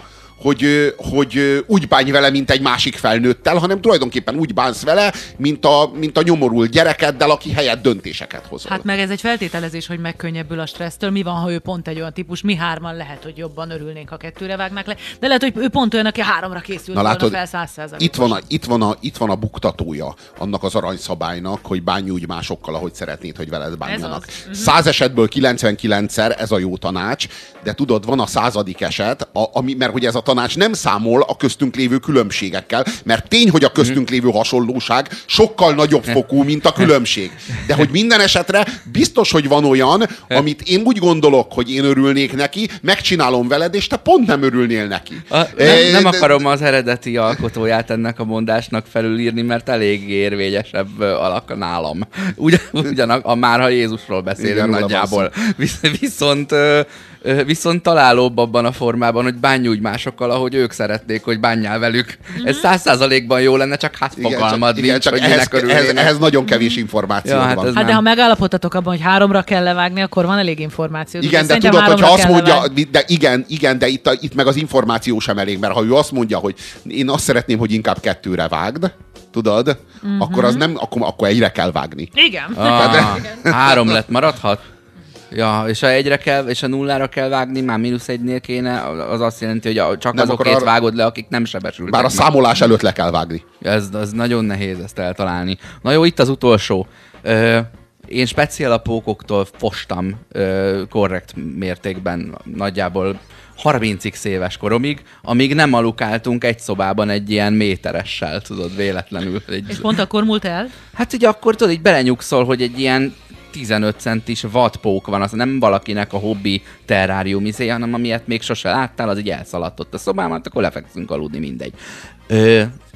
S4: hogy úgy bánj vele, mint egy másik felnőttel, hanem tulajdonképpen úgy bánsz vele, mint a nyomorult gyerekeddel, aki helyett döntéseket hozol.
S3: Hát meg ez egy feltételezés, hogy megkönnyebbül a stressztől. Mi van, ha ő pont egy olyan típus, mi 3-an lehet, hogy jobban örülnénk, ha 2-re vágnák le, de lehet, hogy ő pont olyan, aki 3-ra készült volna fel 100%.
S4: Itt van a buktatója annak az aranyszabálynak, hogy bánj úgy másokkal, ahogy szeretnéd, hogy veled bánjanak. 100 esetből 99-szer ez a jó tanács, de tudod, van a 100. eset, mert hogy ez a tanács nem számol a köztünk lévő különbségekkel, mert tény, hogy a köztünk lévő hasonlóság sokkal nagyobb fokú, mint a különbség. De hogy minden esetre biztos, hogy van olyan, amit én úgy gondolok, hogy én örülnék neki, megcsinálom veled, és te pont nem örülnél neki.
S2: Nem akarom az eredeti alkotóját ennek a mondásnak felülírni, mert elég érvényesebb alak nálam. Már ha Jézusról beszélünk. Igen, nagyjából. Viszont találóbb abban a formában, hogy bánj úgy másokkal, ahogy ők szeretnék, hogy bánjál velük. Ez 100%-ban jó lenne, csak hát fogalmad nincs, hogy
S4: ehhez nagyon kevés információ van.
S3: Hát de ha megállapodtatok abban, hogy 3-ra kell levágni, akkor van elég információ.
S4: Igen, de tudod, hogyha azt mondja, de itt meg az információ sem elég, mert ha ő azt mondja, hogy én azt szeretném, hogy inkább 2-re vágd, tudod, akkor az nem, akkor 1-re kell vágni.
S3: Igen.
S2: 3 lett, maradhat? Ja, és ha 1-re kell, és a 0-ra kell vágni, már -1-nél kéne, az azt jelenti, hogy csak nem, azokért vágod le, akik nem sebesültek.
S4: Bár a számolás előtt le kell vágni.
S2: Ez nagyon nehéz ezt eltalálni. Na jó, itt az utolsó. Én speciál a pókoktól fostam korrekt mértékben, nagyjából 30x éves koromig, amíg nem alukáltunk egy szobában egy ilyen méteressel, tudod, véletlenül.
S3: És pont akkor múlt el?
S2: Hát ugye akkor tudod, így belenyugszol, hogy egy ilyen 15 centis vadpók van, az nem valakinek a hobbi terrárium izé, hanem amilyet még sose láttál, az így elszaladtott a szobámat, akkor lefekszünk aludni, mindegy.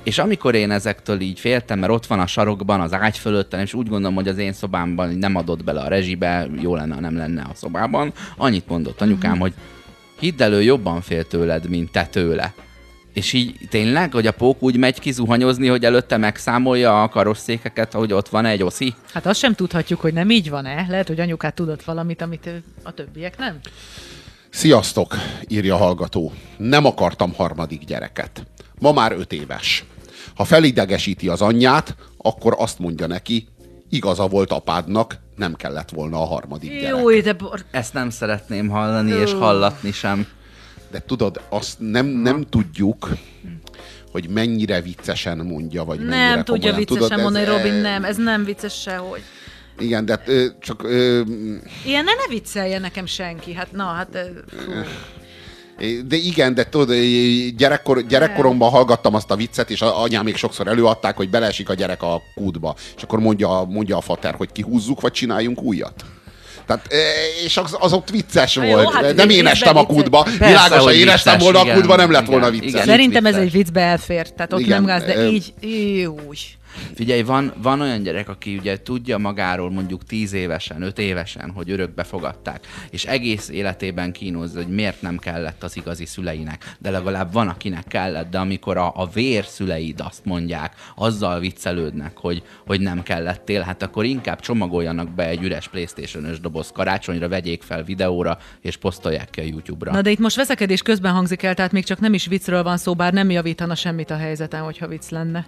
S2: És amikor én ezektől így féltem, mert ott van a sarokban, az ágy fölöttem, és úgy gondolom, hogy az én szobámban nem adott bele a rezsibe, jó lenne, ha nem lenne a szobában, annyit mondott anyukám, hogy hidd el, ő jobban fél tőled, mint te tőle. És így tényleg, hogy a pók úgy megy kizuhanyozni, hogy előtte megszámolja a karosszékeket, hogy ott van egy oszi?
S3: Hát azt sem tudhatjuk, hogy nem így van-e. Lehet, hogy anyukát tudott valamit, amit a többiek nem.
S4: Sziasztok, írja a hallgató. Nem akartam harmadik gyereket. Ma már 5 éves. Ha felidegesíti az anyját, akkor azt mondja neki, igaza volt apádnak, nem kellett volna a harmadik gyerek.
S3: Jó, de
S2: Ezt nem szeretném hallani, és hallatni sem.
S4: De tudod, azt nem tudjuk, hogy mennyire viccesen mondja, vagy mennyire
S3: nem tudja
S4: komolyan.
S3: viccesen
S4: Tudod,
S3: mondani, Robin, nem. Ez nem vicces sehogy.
S4: Igen, de csak...
S3: Ilyen ne vicceljen nekem senki. Hát fú.
S4: De igen, de tudod, gyerekkoromban hallgattam azt a viccet, és anyám még sokszor előadták, hogy beleesik a gyerek a kútba. És akkor mondja a fater, hogy kihúzzuk, vagy csináljunk újat. Tehát, és az ott vicces volt.
S3: Jó, hát
S4: nem én estem a kútba. Világosan én estem volna a kútba, nem lett volna vicces.
S2: Igen,
S3: Szerintem ez
S2: vicces.
S3: egy viccbe elfér. Tehát ott
S4: Igen,
S3: nem gáz, de így úgy.
S2: Figyelj, van olyan gyerek, aki ugye tudja magáról mondjuk 10 évesen, 5 évesen, hogy örökbe fogadták, és egész életében kínozza, hogy miért nem kellett az igazi szüleinek, de legalább van, akinek kellett, de amikor a vérszüleid azt mondják, azzal viccelődnek, hogy nem kellettél, hát akkor inkább csomagoljanak be egy üres PlayStation-ös doboz karácsonyra, vegyék fel videóra, és posztolják ki a YouTube-ra.
S3: Na de itt most veszekedés közben hangzik el, tehát még csak nem is viccről van szó, bár nem javítana semmit a helyzeten, hogyha vicc lenne.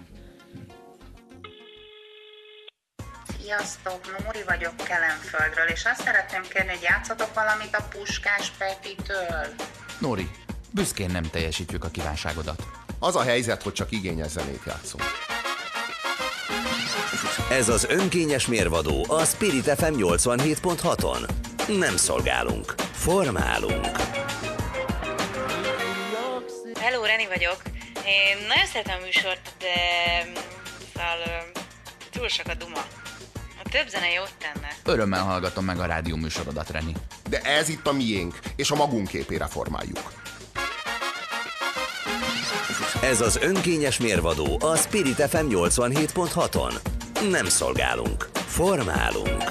S7: Sziasztok, Nóri vagyok Kelenföldről, és azt szeretném kérni, hogy játszatok valamit a Puskás Petitől.
S8: Nóri, büszkén nem teljesítjük a kívánságodat.
S6: Az a helyzet, hogy csak igényes zenét játszunk.
S1: Ez az önkényes mérvadó a Spirit FM 87.6-on. Nem szolgálunk, formálunk.
S5: Hello, Reni vagyok. Én nagyon szeretem a műsort, de szóval túl sok a duma. A több zene jót tenne.
S8: Örömmel hallgatom meg a rádió műsorodat, Reni.
S6: De ez itt a miénk, és a magunk képére formáljuk.
S1: Ez az önkényes mérvadó a Spirit FM 87.6-on. Nem szolgálunk, formálunk.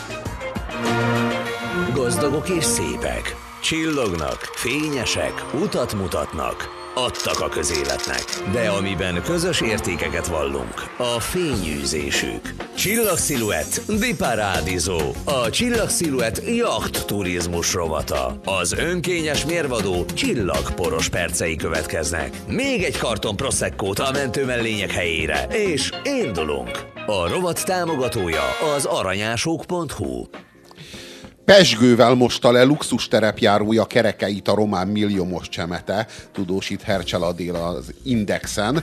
S1: Gazdagok és szépek, csillognak, fényesek, utat mutatnak, adtak a közéletnek. De amiben közös értékeket vallunk, a fényűzésük. Csillagsziluett Di Paradiso, a Csillagsziluett jacht turizmus rovata. Az önkényes mérvadó csillagporos percei következnek. Még egy karton Proseccót a mentőmellények helyére, és indulunk. A rovat támogatója az aranyások.hu.
S4: Pezsgővel mosta le luxus terepjárója kerekeit a román milliómos csemete, tudósít Hercsel Adél az Indexen.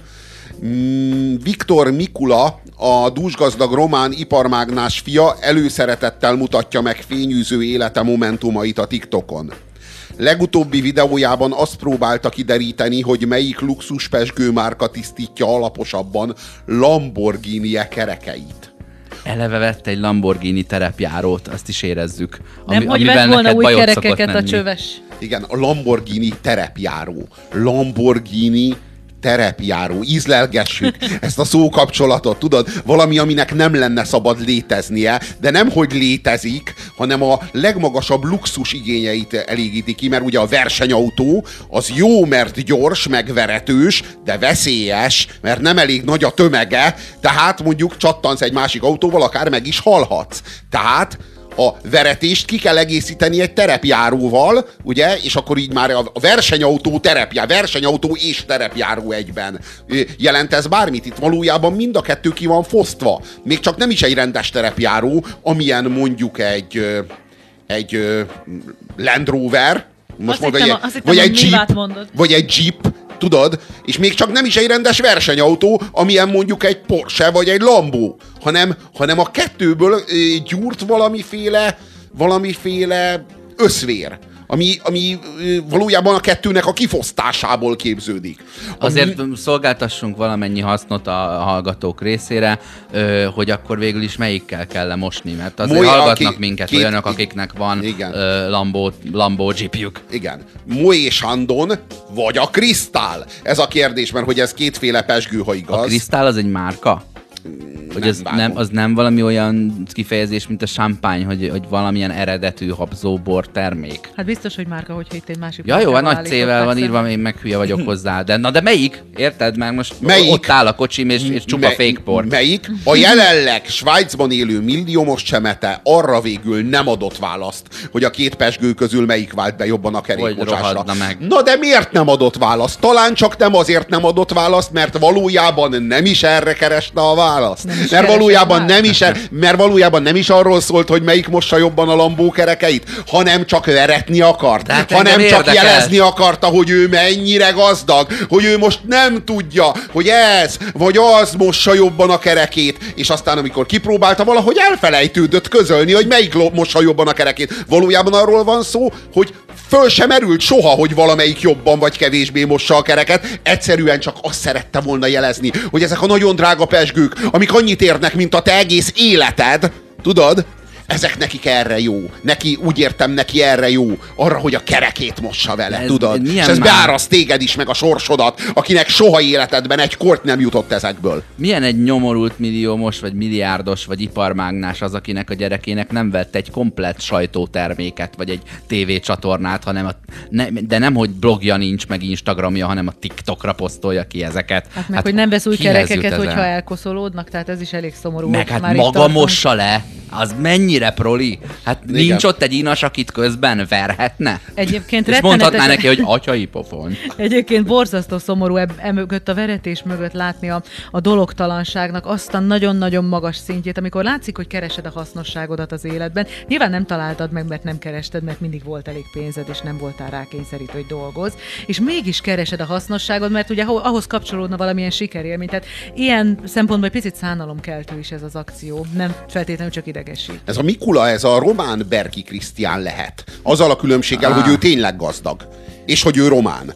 S4: Viktor Mikula, a dúsgazdag román iparmágnás fia előszeretettel mutatja meg fényűző élete momentumait a TikTokon. Legutóbbi videójában azt próbálta kideríteni, hogy melyik luxus pezsgőmárka tisztítja alaposabban Lamborghini-e kerekeit.
S2: Eleve vett egy Lamborghini terepjárót, azt is érezzük.
S3: Nem, hogy vett volna új kerekeket a csöves.
S4: Igen, a Lamborghini terepjáró. Lamborghini terepjáró. Ízlelgessük ezt a szókapcsolatot, tudod? Valami, aminek nem lenne szabad léteznie, de nem hogy létezik, hanem a legmagasabb luxus igényeit elégíti ki, mert ugye a versenyautó az jó, mert gyors, meg veretős, de veszélyes, mert nem elég nagy a tömege, tehát mondjuk csattansz egy másik autóval, akár meg is halhatsz. Tehát a veretést ki kell egészíteni egy terepjáróval, ugye, és akkor így már a versenyautó és terepjáró egyben. Jelent ez bármit? Itt valójában mind a kettő ki van fosztva. Még csak nem is egy rendes terepjáró, amilyen mondjuk egy Land Rover, most vagy egy Jeep, tudod? És még csak nem is egy rendes versenyautó, amilyen mondjuk egy Porsche vagy egy Lambo, hanem a kettőből gyúrt valamiféle összvér, ami valójában a kettőnek a kifosztásából képződik.
S2: Azért szolgáltassunk valamennyi hasznot a hallgatók részére, hogy akkor végül is melyikkel kell lemosni, mert azért hallgatnak minket olyanok, akiknek van Lambó jeepjük. Igen.
S4: Moé Chandon vagy a Krisztál? Ez a kérdés, mert hogy ez kétféle pezsgő, ha igaz.
S2: A Krisztál az egy márka? Hogy az nem valami olyan kifejezés, mint a champagne, hogy valamilyen eredetű habzóbor termék.
S3: Hát biztos, hogy márka, hogyha itt egy másik...
S2: Ja jó, a nagy C-vel van írva, én meg hülye vagyok hozzá. De melyik? Érted? Mert most ott áll a kocsim, és csupa fake por.
S4: Melyik? A jelenleg Svájcban élő milliómos csemete arra végül nem adott választ, hogy a két pezsgő közül melyik vált be jobban a kerékmocsásra. Na de miért nem adott választ? Talán csak nem azért nem adott választ, mert valójában nem is erre kereste a választ. Mert valójában nem is arról szólt, hogy melyik mossa jobban a Lambó kerekeit, hanem csak veretni akart. Hanem csak jelezni akarta, hogy ő mennyire gazdag, hogy ő most nem tudja, hogy ez vagy az mossa jobban a kerekét, és aztán amikor kipróbálta, valahogy elfelejtődött közölni, hogy melyik mossa jobban a kerekét. Valójában arról van szó, hogy föl sem merült soha, hogy valamelyik jobban vagy kevésbé mossa a kereket. Egyszerűen csak azt szerette volna jelezni, hogy ezek a nagyon drága pezsgők, amik annyit érnek, mint a te egész életed, tudod? Ezek nekik erre jó. Úgy értem, neki erre jó. Arra, hogy a kerekét mossa vele, tudod? És ez beáraszt téged is, meg a sorsodat, akinek soha életedben egy kort nem jutott ezekből.
S2: Milyen egy nyomorult milliómos, vagy milliárdos, vagy iparmágnás az, akinek a gyerekének nem vett egy komplett sajtóterméket, vagy egy tévécsatornát, de nem, hogy blogja nincs, meg Instagramja, hanem a TikTokra posztolja ki ezeket.
S3: Hát hogy nem vesz új kerekeket, hogyha elkoszolódnak, tehát ez is elég szomorú.
S2: Meg hát maga mossa le, az mennyire proli? Hát igen. Nincs ott egy inas, akit közben verhetne?
S3: Egyébként
S2: és mondhatná neki, hogy atyai pofon.
S3: Egyébként borzasztó szomorú mögött, a veretés mögött látni a dologtalanságnak azt a nagyon-nagyon magas szintjét, amikor látszik, hogy keresed a hasznosságodat az életben. Nyilván nem találtad meg, mert nem kerested, mert mindig volt elég pénzed, és nem voltál rákényszerítő, hogy dolgozz. És mégis keresed a hasznosságod, mert ugye ahhoz kapcsolódna valamilyen sikerélmény. Tehát ilyen szempontból egy picit szánalomkeltő is ez az akció. Nem feltétlenül csak idegesít.
S4: Ez a Mikula, ez a román Berki Krisztián lehet. Azzal a különbséggel, hogy ő tényleg gazdag. És hogy ő román.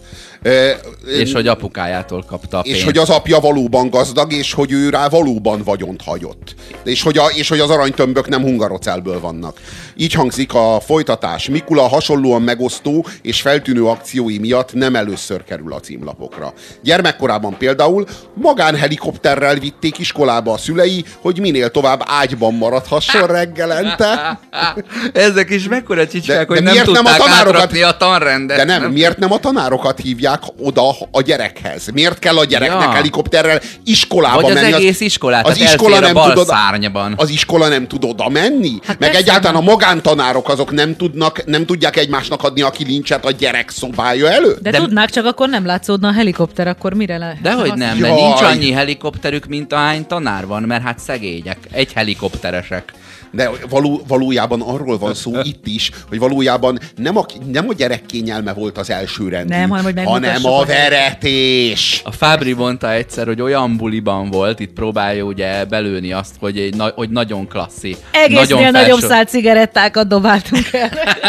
S2: És hogy apukájától kapta a pénzt.
S4: És hogy az apja valóban gazdag, és hogy ő rá valóban vagyont hagyott. És hogy az aranytömbök nem hungarocelből vannak. Így hangzik a folytatás. Mikula hasonlóan megosztó és feltűnő akciói miatt nem először kerül a címlapokra. Gyermekkorában például magánhelikopterrel vitték iskolába a szülei, hogy minél tovább ágyban maradhasson reggelente.
S2: Ezek is mekkora csicskák, hogy nem tudták átrakni a tanrendet.
S4: De nem, miért nem a tanárokat hívják oda a gyerekhez? Miért kell a gyereknek helikopterrel iskolába
S2: menni?
S4: Vagy
S2: az egész iskolát,
S4: az iskola nem
S2: tud szárnyban.
S4: Az iskola nem tud oda menni? Hát meg egyáltalán a magántanárok azok nem tudják egymásnak adni a kilincset a gyerek szobája előtt?
S3: De tudnák, csak akkor nem látszódna a helikopter, akkor mire
S2: Dehogy nem, mert nincs annyi helikopterük, mint ahány tanár van, mert hát szegények, egy helikopteresek.
S4: De valójában arról van szó itt is, hogy valójában nem a gyerek kényelme volt az elsőrendű, hanem a veretés.
S2: A Fábri mondta egyszer, hogy olyan buliban volt, itt próbálja ugye belőni azt, hogy nagyon klasszi.
S3: Egésznél nagyobb szál cigarettákat dobáltunk el.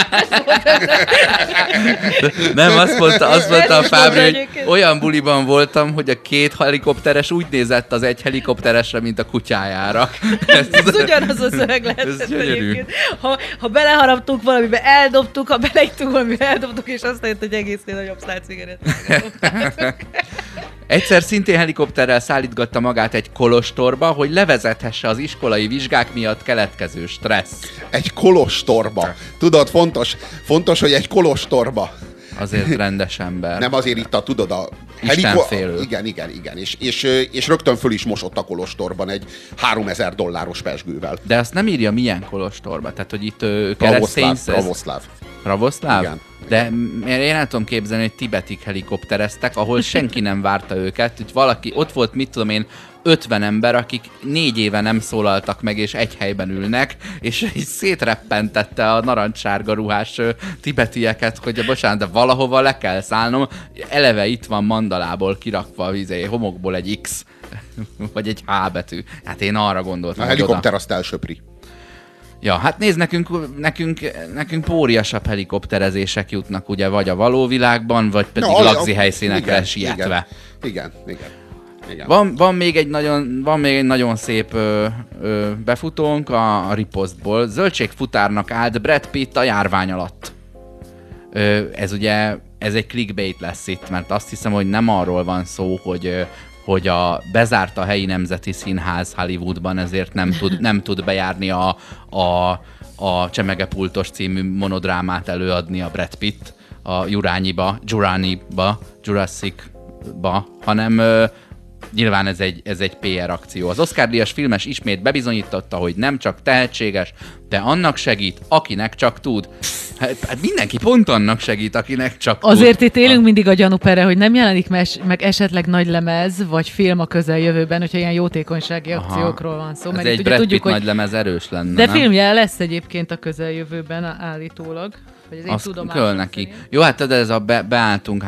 S2: Nem, azt mondta a Fábri, hogy olyan buliban voltam, hogy a két helikopteres úgy nézett az egy helikopteresre, mint a kutyájára.
S3: Ez ugyanaz a szöveg lehetett. Ha beleharaptunk valamibe, eldobtuk, ha beleittunk valamibe, eldobtuk, és azt jött, hogy egésznél nagyobb szál cigarettákat.
S2: Egyszer szintén helikopterrel szállítgatta magát egy kolostorba, hogy levezethesse az iskolai vizsgák miatt keletkező stressz.
S4: Egy kolostorba. Tudod, fontos, hogy egy kolostorba.
S2: Azért rendes ember.
S4: Nem azért itt tudod, a
S2: Istenfélő.
S4: Igen. És rögtön föl is mosott a kolostorban egy $3000 pezsgővel.
S2: De azt nem írja milyen kolostorba, tehát hogy itt keresztény... Pravoszláv?
S4: Igen.
S2: De én el tudom képzelni, hogy tibetik helikoptereztek, ahol senki nem várta őket, hogy valaki, ott volt, mit tudom én, 50 ember, akik 4 éve nem szólaltak meg, és egy helyben ülnek, és így szétreppentette a narancssárga ruhás tibetieket, hogy bocsánat, de valahova le kell szállnom. Eleve itt van mandalából kirakva a homokból egy X, vagy egy H betű. Hát én arra gondoltam.
S4: A helikopter azt elsöpri.
S2: Ja, hát nézd, nekünk óriásabb helikopterezések jutnak, ugye, vagy a való világban, vagy pedig lagzi helyszínekre sietve.
S4: Igen.
S2: Van még egy nagyon szép befutónk a ripostból. Zöldségfutárnak állt Brad Pitt a járvány alatt. Ez egy clickbait lesz itt, mert azt hiszem, hogy nem arról van szó, hogy bezárt a helyi nemzeti színház Hollywoodban, ezért nem tud bejárni a Csemegepultos című monodrámát előadni a Brad Pitt a Jurassicba, hanem nyilván ez egy PR akció. Az Oscar-díjas filmes ismét bebizonyította, hogy nem csak tehetséges, de annak segít, akinek csak tud. Hát mindenki pont annak segít, akinek csak tud.
S3: Azért itt élünk mindig a gyanúperre, hogy nem jelenik meg esetleg nagy lemez, vagy film a közeljövőben, hogyha ilyen jótékonysági akciókról van szó.
S2: Ez egy Brad Pitt nagy lemez erős lenne.
S3: De filmje lesz egyébként a közeljövőben állítólag.
S2: Azt kell neki. Jó, hát ez beálltunk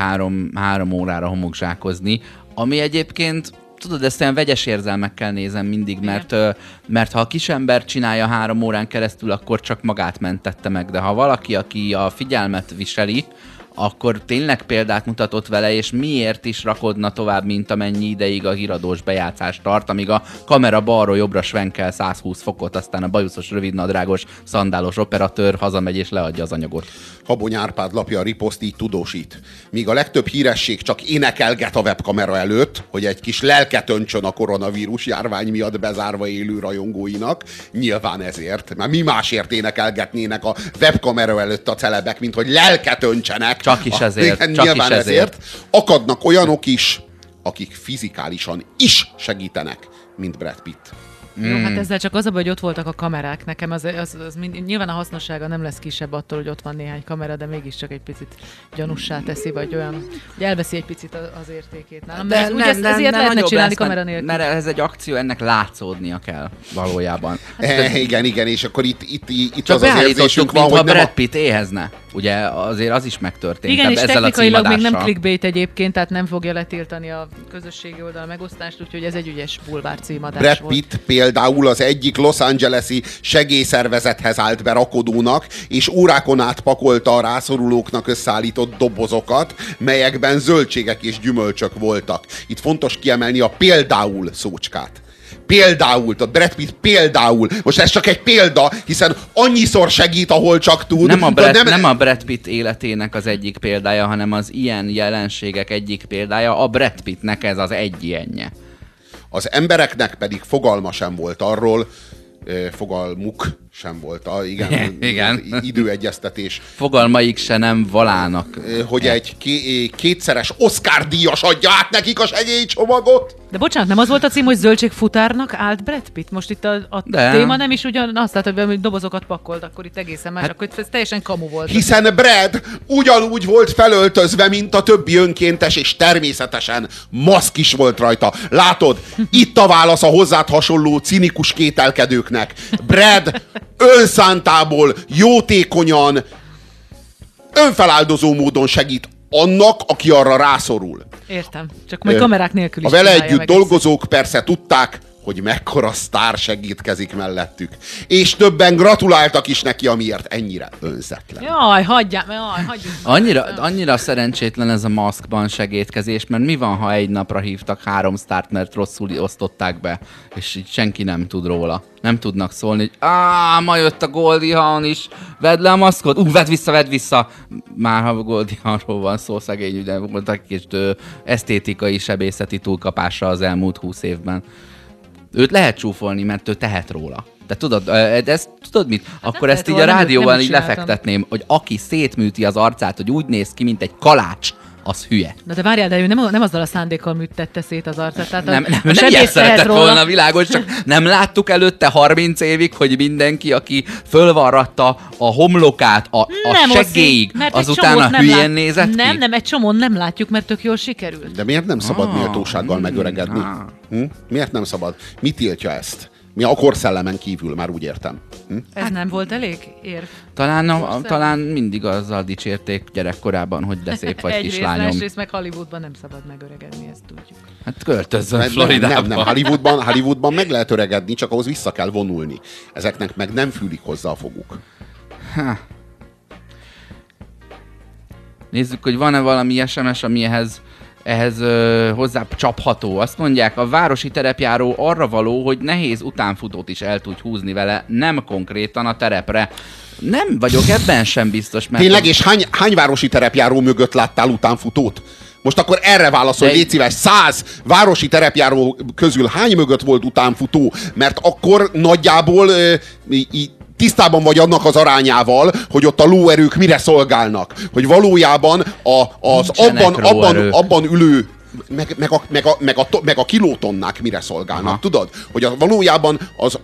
S2: 3 órára homokzsákozni, ami egyébként, tudod, ezt olyan vegyes érzelmekkel nézem mindig, mert ha a kisember csinálja 3 órán keresztül, akkor csak magát mentette meg, de ha valaki, aki a figyelmet viseli, akkor tényleg példát mutatott vele, és miért is rakodna tovább, mint amennyi ideig a híradós bejátszás tart, amíg a kamera balról jobbra svenkel 120 fokot, aztán a bajuszos, rövidnadrágos, szandálos operatőr hazamegy és leadja az anyagot.
S4: Habony Árpád lapja, a Ripost így tudósít. Míg a legtöbb híresség csak énekelget a webkamera előtt, hogy egy kis lelket öntsön a koronavírus járvány miatt bezárva élő rajongóinak, nyilván ezért. Mert mi másért énekelgetnének a webkamera előtt a celebek, mint hogy lelket öntsenek.
S2: Csak is ezért.
S4: Nyilván ezért. Akadnak olyanok is, akik fizikálisan is segítenek, mint Brad Pitt.
S3: Jó, hát ezzel csak az a baj, hogy ott voltak a kamerák. Nekem az nyilván a hasznossága nem lesz kisebb attól, hogy ott van néhány kamera, de mégiscsak egy picit gyanússá teszi, vagy olyan, hogy elveszi egy picit az értékét nálam.
S2: De
S3: ezért lehetne csinálni kamera nélkül.
S2: Mert ez egy akció, ennek látszódnia kell valójában.
S4: Igen, és akkor itt
S2: csak
S4: az az érzésünk van,
S2: hogy
S4: hogy
S2: Brad Pitt éhezne. Ugye azért az is megtörtént.
S3: Igen, és
S2: ezzel
S3: technikailag még nem clickbait egyébként, tehát nem fogja letiltani a közösségi oldal megosztást, úgyhogy ez egy ügyes bulvár címadás
S4: Brad
S3: volt.
S4: Pitt például az egyik Los Angeles-i segélyszervezethez állt be rakodónak, és órákon át pakolta a rászorulóknak összeállított dobozokat, melyekben zöldségek és gyümölcsök voltak. Itt fontos kiemelni a például szócskát. Például, tehát Brad Pitt például. Most ez csak egy példa, hiszen annyiszor segít, ahol csak tud.
S2: Nem a Brad Pitt életének az egyik példája, hanem az ilyen jelenségek egyik példája. A Brad Pittnek ez az egy ilyenje.
S4: Az embereknek pedig fogalma sem volt arról, fogalmuk sem volt, igen. Időegyeztetés.
S2: Fogalmaik se nem valának.
S4: Hogy egy kétszeres Oscar-díjas adja át nekik a segélycsomagot.
S3: De bocsánat, nem az volt a cím, hogy zöldségfutárnak állt Brad Pitt? Most itt a téma nem is ugyanaz, tehát hogy dobozokat pakolt, akkor itt egészen más, akkor ez teljesen kamu volt.
S4: Hiszen Brad ugyanúgy volt felöltözve, mint a többi önkéntes, és természetesen maszk is volt rajta. Látod, itt a válasz a hozzád hasonló cinikus kételkedőknek. Brad önszántából, jótékonyan, önfeláldozó módon segít annak, aki arra rászorul.
S3: Értem, csak majd kamerák nélkül is.
S4: A vele együtt dolgozók persze tudták, hogy mekkora sztár segítkezik mellettük. És többen gratuláltak is neki, amiért ennyire önzetlen.
S3: Jaj, hagyjunk.
S2: Annyira szerencsétlen ez a maszkban segítkezés, mert mi van, ha egy napra hívtak 3 sztárt, mert rosszul osztották be, és így senki nem tud róla. Nem tudnak szólni, hogy ma jött a Goldie Hawn is, vedd le a maszkot, vedd vissza. Már ha a Goldie Hawnról van szó, szegény, ugye volt egy kis esztétikai, sebészeti túlkapása az elmúlt 20 évben. Őt lehet csúfolni, mert ő tehet róla. De tudod mit? Akkor ezt így a rádióban így lefektetném, hogy aki szétműti az arcát, hogy úgy néz ki, mint egy kalács, az hülye.
S3: De várjál, de ő nem azzal a szándékkal műtette szét az arcát. Tehát
S2: nem ilyen szeretett volna világos, csak nem láttuk előtte 30 évig, hogy mindenki, aki fölvarratta a homlokát, a seggéig, azután hülyén nézett ki?
S3: Nem, egy csomón nem látjuk, mert tök jól sikerült.
S4: De miért nem szabad méltósággal megöregedni? Miért nem szabad? Mi tiltja ezt? Mi a korszellemen kívül, már úgy értem.
S3: Ez nem volt elég érv?
S2: Talán mindig azzal dicsérték gyerekkorában, hogy de szép vagy kislányom.
S3: Egyrészt meg Hollywoodban nem szabad megöregedni, ezt tudjuk.
S2: Hát költözzön Floridába.
S4: Nem. Hollywoodban meg lehet öregedni, csak ahhoz vissza kell vonulni. Ezeknek meg nem fűlik hozzá a foguk.
S2: Nézzük, hogy van-e valami SMS, ami ehhez hozzá csapható. Azt mondják, a városi terepjáró arra való, hogy nehéz utánfutót is el tudj húzni vele, nem konkrétan a terepre. Nem vagyok ebben sem biztos. Mert
S4: tényleg, és hány városi terepjáró mögött láttál utánfutót? Most akkor erre válaszolj, légy szíves, 100 városi terepjáró közül hány mögött volt utánfutó? Mert akkor nagyjából tisztában vagy annak az arányával, hogy ott a lóerők mire szolgálnak. Hogy valójában az abban ülő meg a kilótonnák mire szolgálnak, aha, tudod? Hogy valójában az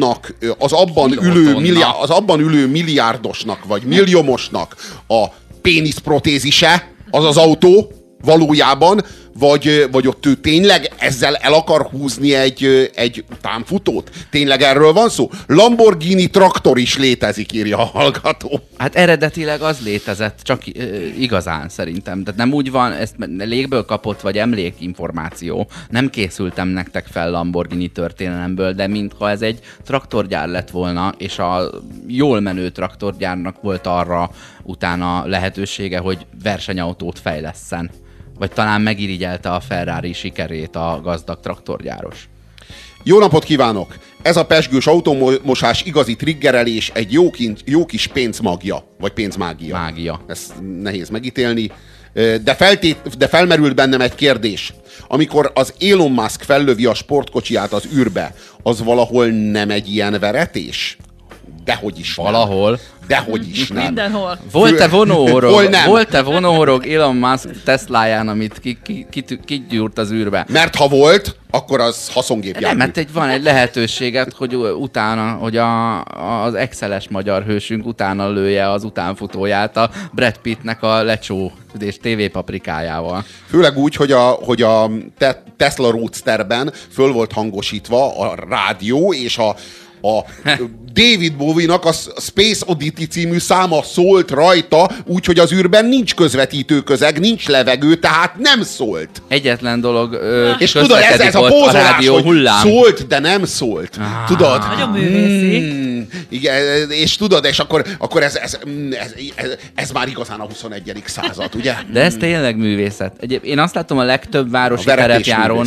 S4: abban ülő milliárdosnak vagy milliómosnak a péniszprotézise, az az autó valójában, vagy ott ő tényleg ezzel el akar húzni egy utánfutót? Tényleg erről van szó? Lamborghini traktor is létezik, írja a hallgató.
S2: Hát eredetileg az létezett, csak igazán szerintem. Tehát nem úgy van, ezt légből kapott, vagy emlékinformáció. Nem készültem nektek fel Lamborghini történelemből, de mintha ez egy traktorgyár lett volna, és a jól menő traktorgyárnak volt arra utána lehetősége, hogy versenyautót fejlesszen. Vagy talán megirigyelte a Ferrari sikerét a gazdag traktorgyáros.
S4: Jó napot kívánok! Ez a pezsgős automosás igazi triggerelés, egy jó kis pénzmagja, vagy pénzmágia.
S2: Mágia.
S4: Ezt nehéz megítélni. De felmerült bennem egy kérdés. Amikor az Elon Musk fellövi a sportkocsiját az űrbe, az valahol nem egy ilyen veretés? Dehogy is
S2: valahol.
S4: Nem. Dehogy is nem.
S3: Mindenhol.
S2: Volt-e vonóhorog Elon Musk Tesláján, amit kigyúrt az űrbe?
S4: Mert ha volt, akkor az haszongépjármű.
S2: Nem, mert van egy lehetőséget, hogy utána, hogy az Excel-es magyar hősünk utána lője az utánfutóját a Brad Pittnek a lecsó és tévépaprikájával.
S4: Főleg úgy, hogy a Tesla Roadsterben föl volt hangosítva a rádió, és a David Bowie-nak a Space Oddity című száma szólt rajta, úgyhogy az űrben nincs közvetítő közeg, nincs levegő, tehát nem szólt.
S2: Egyetlen dolog
S4: és tudod, ez a pózolás, hogy hullám. Szólt, de nem szólt. Tudod?
S3: Nagyon művészi.
S4: Igen, és tudod, és akkor ez már igazán a 21. század, ugye?
S2: De ez tényleg művészet. Én azt látom a legtöbb városi terepjárón,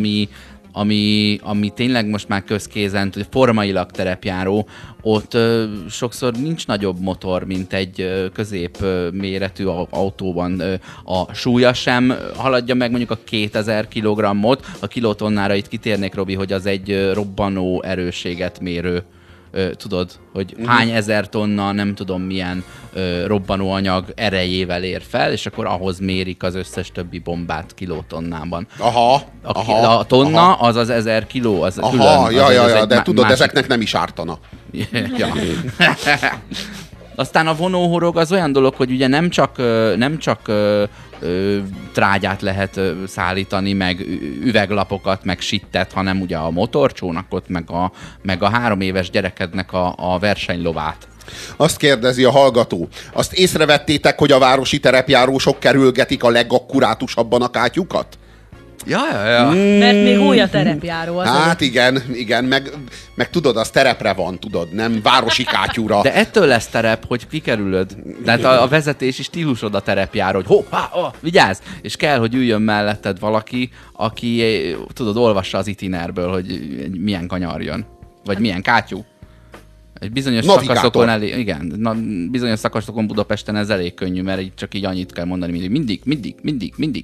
S2: ami tényleg most már közkézen, hogy formailag terepjáró, ott sokszor nincs nagyobb motor, mint egy középméretű autóban. A súlya sem haladja meg mondjuk a 2000 kilogrammot. A kilotonnára itt kitérnék, Robi, hogy az egy robbanó erősséget mérő. Tudod, hogy hány ezer tonna, nem tudom milyen robbanóanyag erejével ér fel, és akkor ahhoz mérik az összes többi bombát kilotonnában. A tonna az az 1000 kiló, az külön.
S4: De tudod, ezeknek nem is ártana.
S2: Ja. Aztán a vonóhorog az olyan dolog, hogy ugye nem csak trágyát lehet szállítani, meg üveglapokat, meg sittet, hanem ugye a motorcsónakot, meg a 3 éves gyerekednek a versenylovát.
S4: Azt kérdezi a hallgató. Azt észrevettétek, hogy a városi terepjárósok kerülgetik a legakkurátusabban a kátyukat?
S2: Ja.
S3: Mert még új a terepjáró.
S4: Hát igen, meg tudod, az terepre van, tudod, nem városi kátyúra.
S2: De ettől lesz terep, hogy kikerülöd. Tehát a vezetési stílusod a terepjáró, hogy vigyázz! És kell, hogy üljön melletted valaki, aki, tudod, olvassa az itinerből, hogy milyen kanyar jön. Vagy milyen kátyú. Egy bizonyos szakaszokon bizonyos szakaszokon Budapesten ez elég könnyű, mert csak így annyit kell mondani, mindig.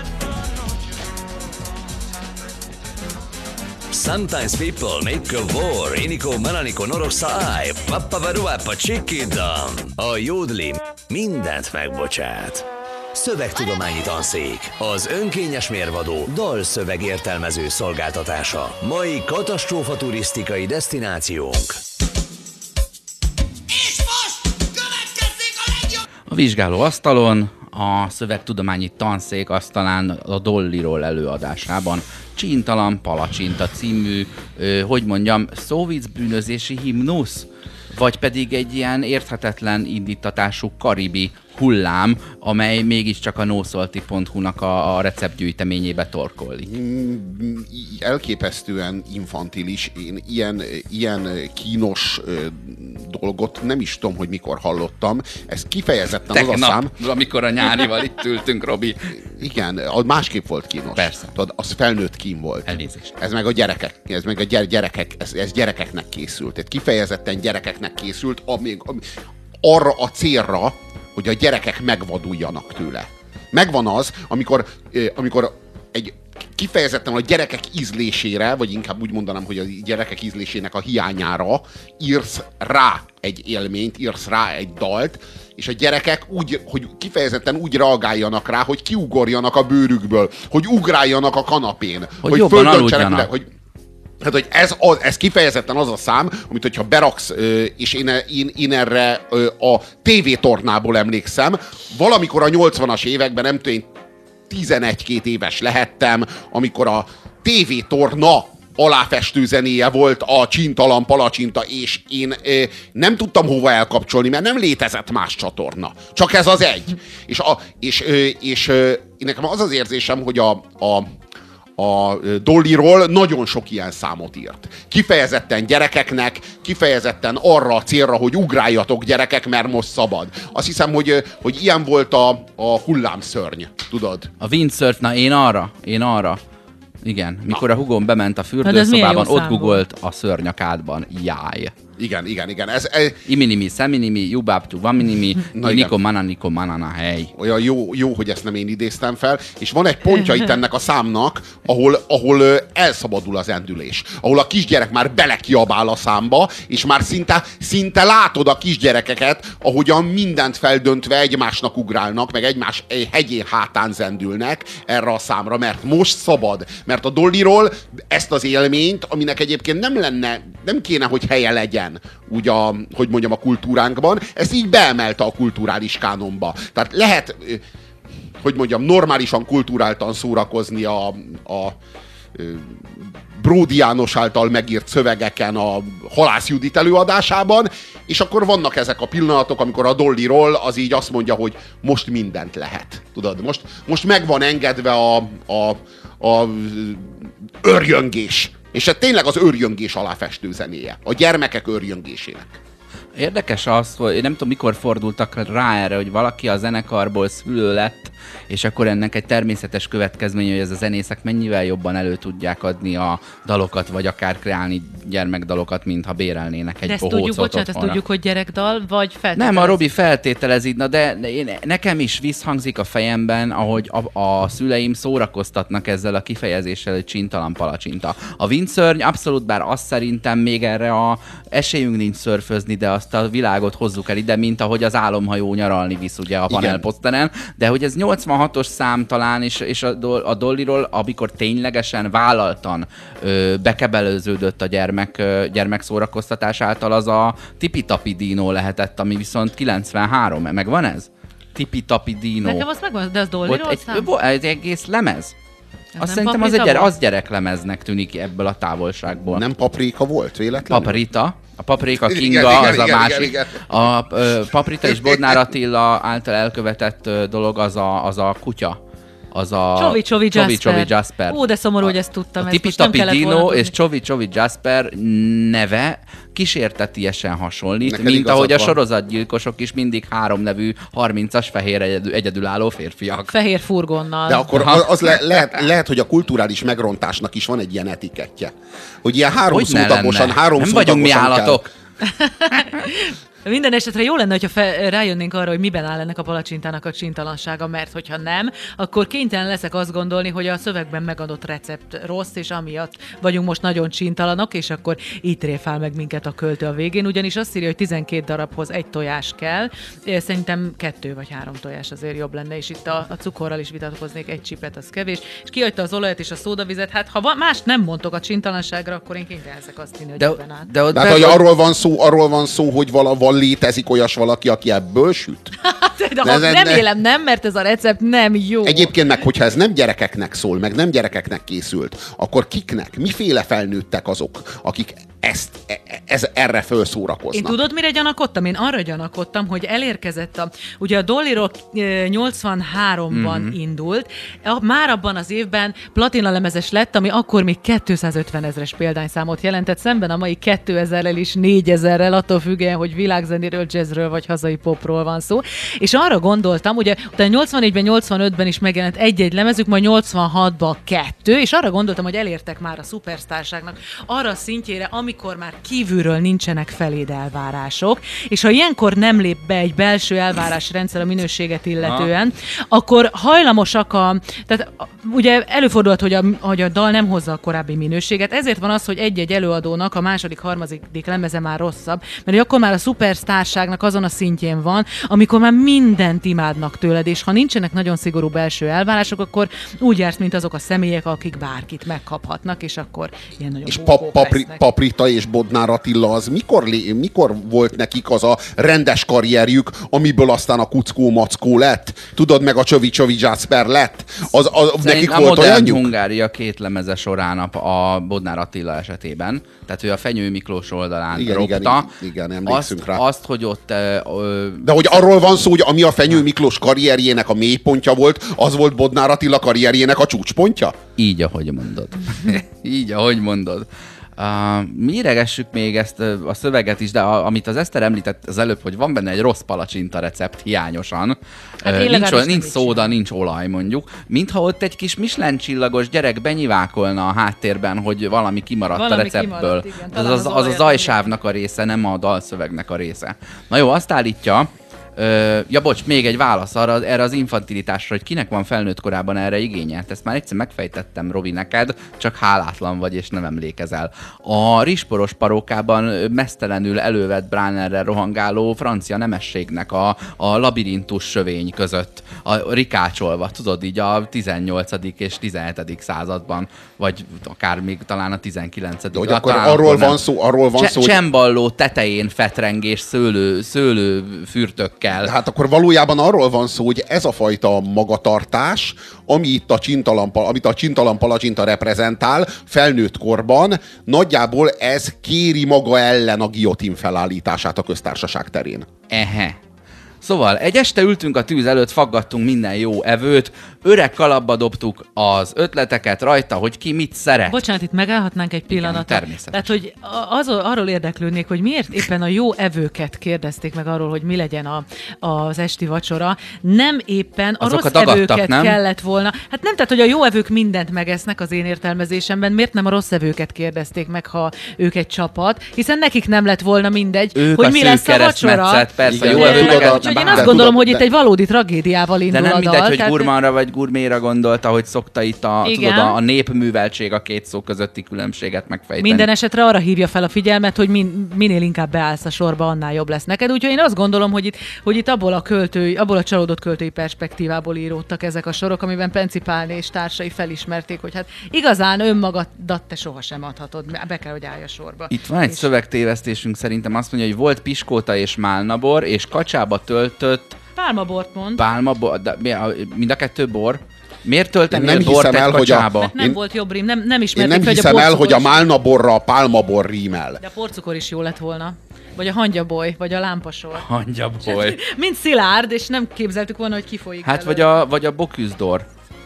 S1: Sometimes people make a war, Eniko Mananiko Noroszai, Pappavarúápa Csikidam. A jódli mindent megbocsát. Szövegtudományi tanszék, az önkényes mérvadó dalszövegértelmező szolgáltatása. Mai katasztrófa turisztikai desztinációnk.
S9: És most következzék a legjobb!
S2: A vizsgálóasztalon, a szövegtudományi tanszék asztalán a Dolliról előadásában Csintalan palacsinta című, hogy mondjam, szóvicbűnözési himnusz? Vagy pedig egy ilyen érthetetlen indítatású karibi hullám, amely mégiscsak a nosalty.hu-nak a receptgyűjteményébe torkollik.
S4: Elképesztően infantilis. Én ilyen kínos dolgot nem is tudom, hogy mikor hallottam. Ez kifejezetten
S2: Tegnap,
S4: az a szám...
S2: amikor a nyárival itt ültünk, Robi.
S4: Igen, másképp volt kínos.
S2: Persze.
S4: Tudod, az felnőtt kín volt.
S2: Elnézést.
S4: Ez meg a gyerekek. Ez gyerekeknek készült. Tehát kifejezetten gyerekeknek készült, arra a célra, hogy a gyerekek megvaduljanak tőle. Megvan az, amikor egy kifejezetten a gyerekek ízlésére, vagy inkább úgy mondanám, hogy a gyerekek ízlésének a hiányára írsz rá egy élményt, írsz rá egy dalt, és a gyerekek hogy kifejezetten úgy reagáljanak rá, hogy kiugorjanak a bőrükből, hogy ugráljanak a kanapén, hogy
S2: jobban aludjanak.
S4: Hát, hogy ez kifejezetten az a szám, amit hogyha beraksz, és én erre a tévétornából emlékszem, valamikor a 80-as években, nem tudom, 11-2 éves lehettem, amikor a tévétorna aláfestő zenéje volt a Csintalan palacsinta, és én nem tudtam hova elkapcsolni, mert nem létezett más csatorna. Csak ez az egy. És nekem az az érzésem, hogy a Dollyról nagyon sok ilyen számot írt. Kifejezetten gyerekeknek, kifejezetten arra a célra, hogy ugráljatok gyerekek, mert most szabad. Azt hiszem, hogy ilyen volt a hullámszörny, tudod?
S2: A windsurf, na én arra. Igen, mikor a hugom bement a fürdőszobában, ott googolt a szörnyakádban. Jáj.
S4: Igen.
S2: Iminimi, szeminimi, jubáptú, vaminimi, niko manana, hely.
S4: Olyan jó, hogy ezt nem én idéztem fel, és van egy pontja itt ennek a számnak, ahol elszabadul az endülés. Ahol a kisgyerek már belekiabál a számba, és már szinte látod a kisgyerekeket, ahogyan mindent feldöntve egymásnak ugrálnak, meg egymás hegyén hátán zendülnek erre a számra, mert most szabad. Mert a Dollyról ezt az élményt, aminek egyébként nem kéne, hogy helye legyen, úgy hogy mondjam, a kultúránkban, ezt így beemelte a kulturális kánonba. Tehát lehet, hogy mondjam, normálisan kulturáltan szórakozni a Bródi János által megírt szövegeken a Halász Judit előadásában, és akkor vannak ezek a pillanatok, amikor a Dollyról az így azt mondja, hogy most mindent lehet. Tudod, most meg van engedve a örjöngés. És ez tényleg az örjöngés alá festő zenéje. A gyermekek örjöngésének.
S2: Érdekes az, hogy én nem tudom, mikor fordultak rá erre, hogy valaki a zenekarból szülő lett, és akkor ennek egy természetes következménye, hogy ez a zenészek mennyivel jobban elő tudják adni a dalokat, vagy akár kreálni gyermekdalokat, mintha bérelnének egy bohócot
S3: ezt tudjuk, hogy gyerekdal, vagy feltételez?
S2: Nem, a Robi feltételez így, de nekem is visszhangzik a fejemben, ahogy a szüleim szórakoztatnak ezzel a kifejezéssel, hogy Csintalan palacsinta. A windszörny abszolút, bár azt szerintem még erre a esélyünk nincs szörfözni, de azt a világot hozzuk el ide, mint ahogy az álomhajó nyaralni visz ugye a panelposzteren, de hogy ez 86-os szám talán, és a Dollyról, amikor ténylegesen vállaltan bekebelőződött a gyermek szórakoztatás által, az a Tipi-Tapi Dino lehetett, ami viszont 93, megvan ez? Tipi-Tapi Dino.
S3: Nekem azt megvan, de az Dollyról szám?
S2: Egy egész lemez.
S3: Ez
S2: azt szerintem az gyereklemeznek tűnik ebből a távolságból.
S4: Nem Paprika volt véletlenül?
S2: A Paprika Kinga az a másik. Igen. A Paprika és Bodnár Attila által elkövetett dolog az a kutya. Az a
S3: Csovi Jasper. Ó, de szomorú, hogy ezt tudtam.
S2: A Tipi-Tapi Dino és Csovi Jasper neve kísértetiesen hasonlít, neked mint ahogy a sorozatgyilkosok is mindig 3 nevű 30-as fehér egyedülálló férfiak.
S3: Fehér furgonnal.
S4: De akkor az lehet, hogy a kulturális megrontásnak is van egy ilyen etikettje. Hogy ilyen háromszótagosan
S2: nem vagyunk mi állatok.
S3: Minden esetre jó lenne, hogyha rájönnénk arra, hogy miben áll ennek a palacsintának a csintalansága, mert hogyha nem, akkor kénytelen leszek azt gondolni, hogy a szövegben megadott recept rossz, és amiatt vagyunk most nagyon csintalanok, és akkor így tréfál meg minket a költő a végén, ugyanis azt írja, hogy 12 darabhoz 1 tojás kell. Szerintem 2 vagy 3 tojás azért jobb lenne, és itt a cukorral is vitatkoznék, 1 csipet, az kevés. És kihagyta az olajat és a szódavizet, hát ha más nem mondtok a csintalanságra, akkor én kénytelen leszek azt hinni, hogy ebben áll.
S4: Arról van szó, hogy létezik olyas valaki, aki ebből süt?
S3: De remélem nem, mert ez a recept nem jó.
S4: Egyébként meg, hogyha ez nem gyerekeknek szól, meg nem gyerekeknek készült, akkor kiknek, miféle felnőttek azok, akik erre felszórakoznak?
S3: Én tudod, mire gyanakodtam? Én arra gyanakodtam, hogy elérkezett ugye a Dollyról 83-ban indult, már abban az évben platinalemezes lett, ami akkor még 250 000-es példányszámot jelentett, szemben a mai 2000-rel is 4000-rel, attól függően, hogy világzenéről, jazzről vagy hazai popról van szó. És arra gondoltam, ugye utána 84-ben, 85-ben is megjelent egy-egy lemezük, majd 86-ban 2, és arra gondoltam, hogy elértek már a szupersztárságnak arra a szintjére, amikor már kívülről nincsenek feléd elvárások, és ha ilyenkor nem lép be egy belső elvárásrendszer a minőséget illetően, akkor hajlamosak tehát ugye előfordulhat, hogy a dal nem hozza a korábbi minőséget, ezért van az, hogy egy-egy előadónak a második, harmadik lemeze már rosszabb, mert akkor már a szupersztárságnak azon a szintjén van, amikor már mindent imádnak tőled, és ha nincsenek nagyon szigorú belső elvárások, akkor úgy jársz, mint azok a személyek, akik bárkit megkaphatnak, és akkor ilyen nagyon
S4: és Paprita és Bodnár Attila, az mikor volt nekik az a rendes karrierjük, amiből aztán a Kuckó-Mackó lett? Tudod, meg a Csövi Jasper lett? Nekik volt olyanjuk?
S2: Hungária 2 lemeze során a Bodnár Attila esetében, tehát ő a Fenyő Miklós oldalán ropta.
S4: Igen, emlékszünk rá.
S2: Azt, hogy ott...
S4: De hogy arról van szó, hogy ami a Fenyő Miklós karrierjének a mélypontja volt, az volt Bodnár Attila karrierjének a csúcspontja?
S2: Így, ahogy mondod. Így, ahogy mondod. Mi íregessük még ezt a szöveget is, de amit az Eszter említett az előbb, hogy van benne egy rossz palacsinta recept hiányosan. Hát nincs szóda, nincs olaj mondjuk. Mintha ott egy kis Michelin csillagos gyerek benyivákolna a háttérben, hogy valami kimaradt a receptből. Az a zajsávnak a része, nem a dalszövegnek a része. Na jó, azt állítja, bocs, még egy válasz erre az infantilitásra, hogy kinek van felnőtt korában erre igénye. Ezt már egyszer megfejtettem, Robi, neked, csak hálátlan vagy, és nem emlékezel. A rizsporos parókában mesztelenül elővett Bránerrel rohangáló francia nemességnek a labirintus sövény között, rikácsolva, tudod, így a 18. és 17. században, vagy akár még talán a 19.
S4: De hogy akkor arról van szó, hogy...
S2: Csemballó tetején fetrengés szőlőfürtök kell.
S4: Hát akkor valójában arról van szó, hogy ez a fajta magatartás, amit a csintalan palacsinta reprezentál felnőtt korban, nagyjából ez kéri maga ellen a guillotine felállítását a köztársaság terén.
S2: Szóval egy este ültünk a tűz előtt, faggattunk minden jó evőt, öreg kalapba dobtuk az ötleteket rajta, hogy ki mit szeret.
S3: Bocsánat, itt megállhatnánk egy pillanatot.
S2: Természetesen.
S3: Tehát, hogy arról érdeklődnék, hogy miért éppen a jó evőket kérdezték meg arról, hogy mi legyen az esti vacsora. Nem éppen a rossz evőket kellett volna. Hát nem, tehát, hogy a jó evők mindent megesznek az én értelmezésemben. Miért nem a rossz evőket kérdezték meg, ha ők egy csapat? Hiszen nekik nem lett volna mindegy,
S2: ők
S3: hogy mi lesz a vacsora.
S2: Persze, jó evőket.
S3: Én azt gondolom, hogy itt egy valódi tragédiával indul a dal.
S2: De nem mindegy, hogy gurmanra vagy gurméra gondolta, hogy szokta itt a népműveltség a két szó közötti különbséget megfejteni.
S3: Minden esetre arra hívja fel a figyelmet, hogy minél inkább beállsz a sorba, annál jobb lesz neked. Úgyhogy én azt gondolom, hogy itt abból a csalódott költői perspektívából íródtak ezek a sorok, amiben Principálné és társai felismerték, hogy hát igazán önmagadat te sohasem adhatod, be kell, hogy állj a sorba.
S2: Itt van egy szövegtévesztésünk, szerintem azt mondja, hogy volt piskóta és málnabor, és kacsába töltött...
S3: Pálmabort mond.
S2: Pálmabor, de mind a kettő bor? Miért töltenél
S4: nem
S2: bort egy kacsába?
S3: Mert nem volt jobb rím, nem ismerték.
S4: Én nem hiszem el, hogy a málnaborra a pálmabor rímel.
S3: De a porcukor is jó lett volna. Vagy a hangyaboly, vagy a lámpasor.
S2: Hangyaboly.
S3: Mind szilárd, és nem képzeltük volna, hogy kifolyik.
S2: Hát vagy a boküzdor.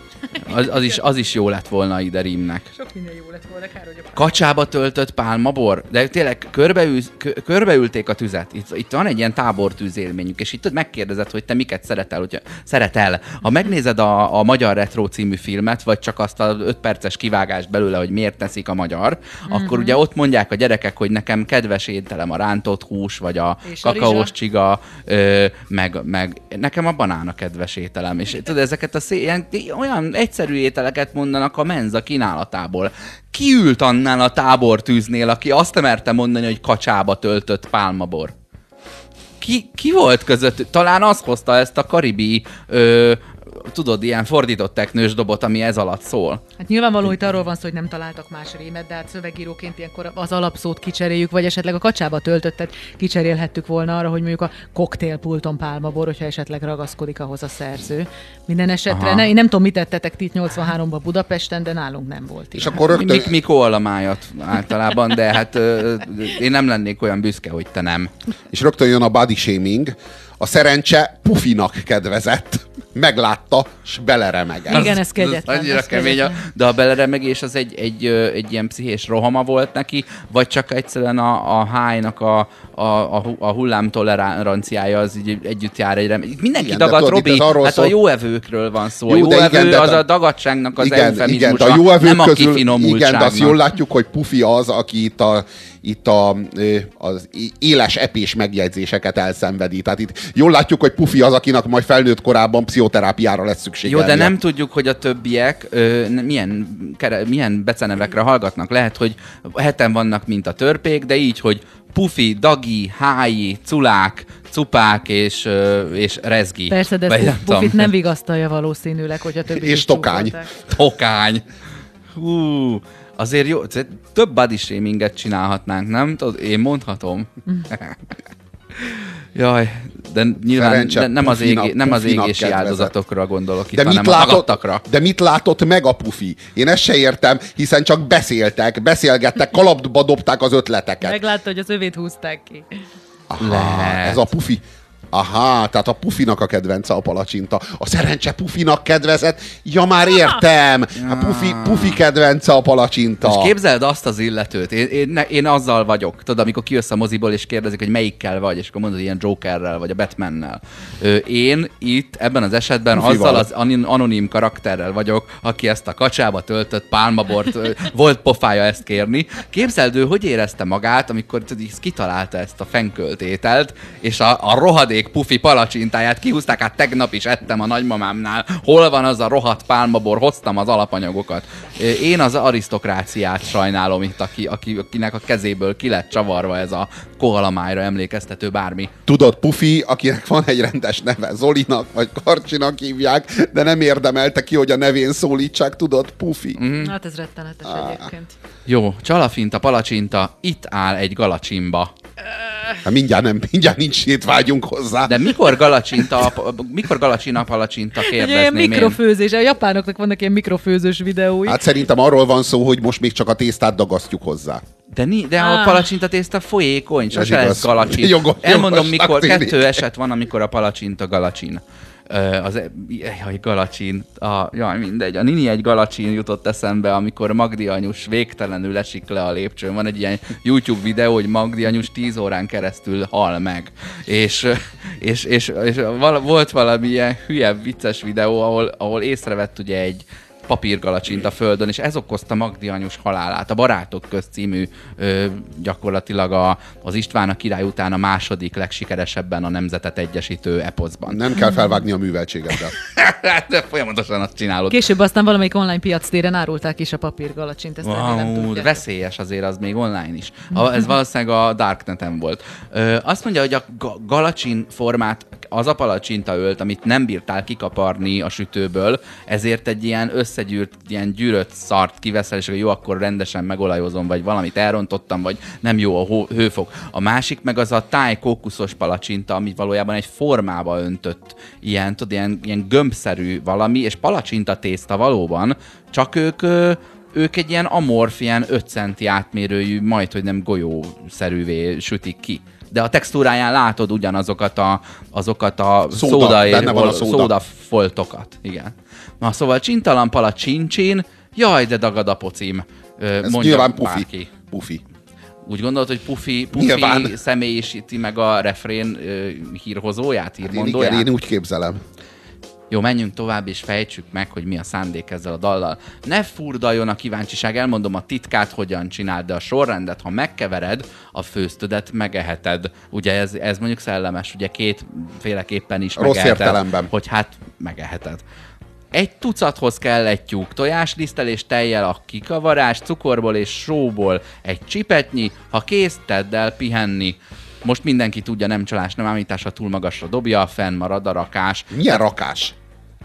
S2: Az is jó lett volna ide rímnek.
S3: Sok minden jó lett volna, kár, hogy a
S2: kacsába töltött pálmabor? De tényleg körbeülték a tüzet. Itt van egy ilyen tábortűz élményük, és itt megkérdezed, hogy te miket szeretel. Ha megnézed a Magyar Retro című filmet, vagy csak azt az 5 perces kivágást belőle, hogy miért teszik a magyar, akkor ugye ott mondják a gyerekek, hogy nekem kedves ételem a rántott hús, vagy a kakaós csiga, meg nekem a banán a kedves ételem. És tudod, ezeket olyan egyszerű ételeket mondanak a menza kínálatából. Ki ült annál a tábortűznél, aki azt merte mondani, hogy kacsába töltött pálmabor? Ki volt között? Talán az hozta ezt a karibi tudod, ilyen fordított teknős dobot, ami ez alatt szól.
S3: Hát nyilvánvaló, hogy arról van szó, hogy nem találtak más rémet, de hát szövegíróként ilyenkor az alapszót kicseréljük, vagy esetleg a kacsába töltöttet kicserélhettük volna arra, hogy mondjuk a koktélpulton pálmabor, hogyha esetleg ragaszkodik ahhoz a szerző. Minden esetre, én nem tudom, mit tettetek ti 83-ban Budapesten, de nálunk nem volt.
S4: És akkor rögtön...
S2: Mi kóalamájat általában, de hát én nem lennék olyan büszke, hogy te nem.
S4: És rögtön jön a body shaming. A szerencse Pufinak kedvezett. Meglátta, s beleremegett.
S3: Igen, ez kegyetlen.
S2: Annyira kemény, de a beleremegés az egy ilyen pszichés rohama volt neki, vagy csak egyszerűen a hájnak a hullámtoleranciája az így együtt jár egy mindenki
S4: igen,
S2: dagad, Robi, hát
S4: szól...
S2: a jó evőkről van szó.
S4: Jó,
S2: a jó evő
S4: igen,
S2: az a dagadságnak az eufemizmusa,
S4: a jó evők
S2: nem a
S4: közül,
S2: kifinomultságnak.
S4: igen, de azt jól látjuk, hogy Pufi az, aki itt az éles epés megjegyzéseket elszenvedi. Tehát itt jól látjuk, hogy Pufi az, akinek majd felnőtt korában pszichoterápiára lesz szüksége.
S2: Jó, de nem tudjuk, hogy a többiek milyen becenevekre hallgatnak. Lehet, hogy heten vannak, mint a törpék, de így, hogy Pufi, Dagi, Hályi, Culák, Cupák és Rezgi.
S3: Persze, de Pufit nem vigasztalja valószínűleg, hogy a többi
S4: és Tokány.
S2: Tokány. Hú, azért jó, több body shaminget csinálhatnánk, nem? Én mondhatom. Jaj, de nyilván nem az égési áldozatokra gondolok itt, hanem a tagadtakra.
S4: De mit látott meg a Pufi? Én ezt se értem, hiszen csak beszélgettek, kalapba dobták az ötleteket.
S3: Meglátta, hogy az övét húzták ki.
S4: Aha, ez a Pufi. Aha, tehát a Pufinak a kedvence a palacsinta. A szerencse Pufinak kedvezett. Ja, már értem. A Pufi kedvence a palacsinta.
S2: És képzeld azt az illetőt. Én azzal vagyok. Tudod, amikor kijössz a moziból, és kérdezik, hogy melyikkel vagy, és akkor mondod, ilyen Jokerrel, vagy a Batmannel. Én itt, ebben az esetben
S4: Pufival.
S2: azzal az anonim karakterrel vagyok, aki ezt a kacsába töltött pálmabort, volt pofája ezt kérni. Képzeld, ő hogy érezte magát, amikor kitalálta ezt a fenköltételt, és a rohadék Pufi palacsintáját kihúzták, hát tegnap is ettem a nagymamámnál. Hol van az a rohadt pálmabor? Hoztam az alapanyagokat. Én az arisztokráciát sajnálom itt, akinek a kezéből ki lett csavarva ez a koalamájra emlékeztető bármi.
S4: Tudod, Pufi, akinek van egy rendes neve, Zolinak vagy Karcsinak hívják, de nem érdemelte ki, hogy a nevén szólítsák, tudod, Pufi.
S2: Mm-hmm.
S3: Hát ez rettenetes egyébként.
S2: Jó, csalafinta, palacsinta, itt áll egy galacsimba.
S4: Hát mindjárt nincs étvágyunk hozzá.
S2: De mikor galacsina palacsinta, kérdezném
S3: ilyen mikrofőzés. A japánoknak vannak ilyen mikrofőzős videói.
S4: Hát szerintem arról van szó, hogy most még csak a tésztát dagasztjuk hozzá.
S2: De a palacsinta tészta folyékony, sose lesz galacsin. Elmondom, mikor tűnik. 2 eset van, amikor a palacsinta galacsin. Galacsin. Jaj, mindegy. A Nini egy galacsin jutott eszembe, amikor Magdi anyus végtelenül esik le a lépcsőn. Van egy ilyen YouTube videó, hogy Magdi anyus 10 órán keresztül hal meg. És volt valami ilyen hülye, vicces videó, ahol észrevett ugye egy papírgalacsint a földön, és ez okozta Magdi anyus halálát. A Barátok közt című gyakorlatilag az István a király után a második legsikeresebben a nemzetet egyesítő eposzban.
S4: Nem kell felvágni a műveltségeddel.
S2: De folyamatosan azt csinálod.
S3: Később aztán valamelyik online piactéren árulták is a papírgalacsint, ezt nem tudják.
S2: Veszélyes azért az még online is. Ez valószínűleg a Darkneten volt. Azt mondja, hogy a galacsin formát az a palacsinta ölt, amit nem bírtál kikaparni a sütőből, ezért egy ilyen összegyűrt, ilyen gyűrött szart kiveszel, és jó, akkor rendesen megolajozom, vagy valamit elrontottam, vagy nem jó a hőfok. A másik meg az a táj kókuszos palacsinta, ami valójában egy formába öntött, ilyen gömbszerű valami, és palacsinta tészta valóban, csak ők egy ilyen amorf, ilyen 5 centi átmérőjű, majdhogy nem golyószerűvé sütik ki. De a textúráján látod ugyanazokat a szódafoltokat. Igen. Na, szóval csintalan palacsincsin, jaj, de dagad a pocim, mondja bárki.
S4: Pufi.
S2: Úgy gondolod, hogy Pufi személyisíti meg a refrén hírhozóját, hírmondóját?
S4: Igen, én úgy képzelem.
S2: Jó, menjünk tovább, és fejtsük meg, hogy mi a szándék ezzel a dallal. Ne furdaljon a kíváncsiság, elmondom a titkát, hogyan csináld, de a sorrendet, ha megkevered, a főztödet megeheted. Ugye ez mondjuk szellemes, ugye kétféleképpen is
S4: rossz
S2: megeheted.
S4: Értelemben.
S2: Hogy hát megeheted. 1 tucathoz kell egy tyúk tojáslisztel és tejjel, a kikavarás, cukorból és sóból egy csipetnyi, ha kész, tedd el pihenni. Most mindenki tudja, nem csalás, nem ámítás, ha túl magasra dobja, fennmarad a rakás.
S4: Milyen rakás?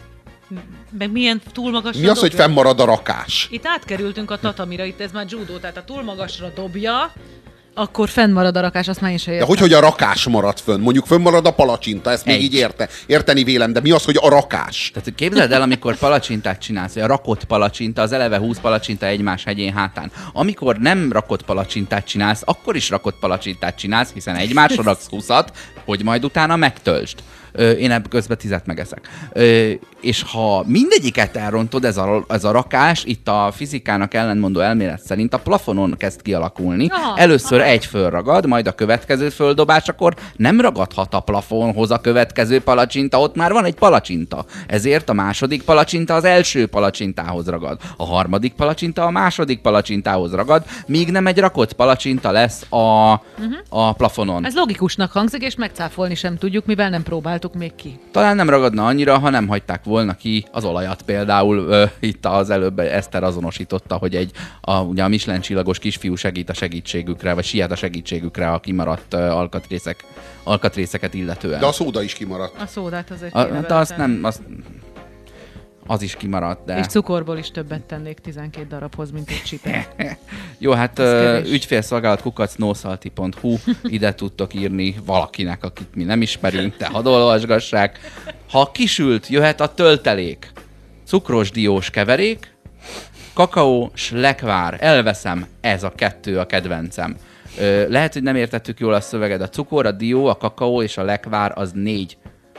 S3: Meg milyen túl magasra
S4: Mi az, hogy
S3: dobja?
S4: fennmarad a rakás?
S3: Itt átkerültünk a tatamira, itt ez már judó, tehát a túl magasra dobja, akkor fennmarad a rakás, azt már én sem
S4: De
S3: értem.
S4: hogy a rakás marad fönn? Mondjuk fönnmarad a palacsinta, ezt még így érteni vélem, de mi az, hogy a rakás?
S2: Tehát képzeld el, amikor palacsintát csinálsz, vagy a rakott palacsinta, az eleve 20 palacsinta egymás hegyén hátán. Amikor nem rakott palacsintát csinálsz, akkor is rakott palacsintát csinálsz, hiszen egymásra raksz 20-at, hogy majd utána megtöltsd. Én ebből közben 10 megeszek. És ha mindegyiket elrontod, ez a rakás, itt a fizikának ellentmondó elmélet szerint a plafonon kezd kialakulni. Először egy fölragad, majd a következő földobásakor nem ragadhat a plafonhoz a következő palacsinta, ott már van egy palacsinta. Ezért a második palacsinta az első palacsintához ragad. A harmadik palacsinta a második palacsintához ragad, míg nem egy rakott palacsinta lesz a plafonon.
S3: Ez logikusnak hangzik, és megcáfolni sem tudjuk, mivel nem próbáltuk még ki.
S2: Talán nem ragadna annyira, ha nem hagyták volna ki az olajat. Például itt az előbb Eszter azonosította, hogy ugye a Michelin csillagos kisfiú segít a segítségükre, vagy siet a segítségükre a kimaradt alkatrészeket illetően.
S4: De a szóda is kimaradt.
S3: A szódát azért
S2: de azt nem... Az is kimaradt, de...
S3: És cukorból is többet tennék 12 darabhoz, mint egy csipet.
S2: Jó, hát ügyfélszolgálat@nosalty.hu, ide tudtok írni valakinek, akit mi nem ismerünk, de hadd olvasgassák. Ha kisült, jöhet a töltelék. Cukros diós keverék, kakaó s lekvár. Elveszem, ez a kettő a kedvencem. Lehet, hogy nem értettük jól a szöveget. A cukor, a dió, a kakaó és a lekvár az 4.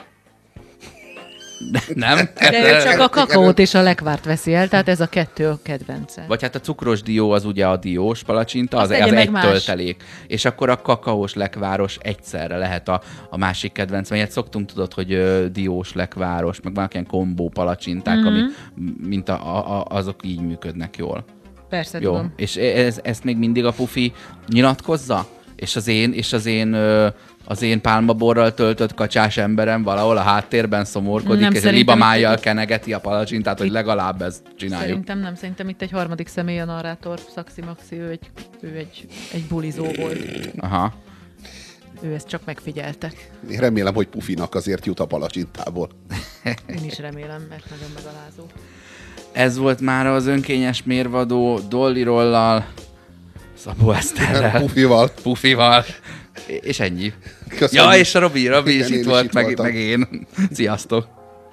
S2: Nem?
S3: De ő csak a kakaót és a lekvárt veszi el, tehát ez a kettő a kedvence.
S2: Vagy hát a cukros dió az ugye a diós palacsinta, az
S3: tegye meg
S2: egy
S3: más.
S2: töltelék. És akkor a kakaós lekváros egyszerre lehet a másik kedvenc. Mert szoktunk, tudod, hogy diós lekváros, meg vannak ilyen kombó palacsinták, ami mint azok így működnek jól.
S3: Persze,
S2: jó.
S3: tudom.
S2: És ezt még mindig a pufi nyilatkozza? És az én pálmaborral töltött kacsás emberem valahol a háttérben szomorkodik,
S3: Nem,
S2: és libamájjal kenegeti a palacsintát, hogy legalább ezt csináljuk.
S3: Szerintem itt egy harmadik személy a narrátor, Szaxi Maxi, ő egy bulizó volt.
S2: Aha.
S3: Ő ezt csak megfigyelte.
S4: Én remélem, hogy Pufinak azért jut a palacsintából.
S3: Én is remélem, mert nagyon megalázó.
S2: Ez volt már az önkényes mérvadó Dolly Rollal, Szabó Eszterrel, Pufival, és ennyi.
S4: Köszönjük.
S2: Ja, és a Robi is itt volt,
S4: voltam.
S2: meg én. Sziasztok!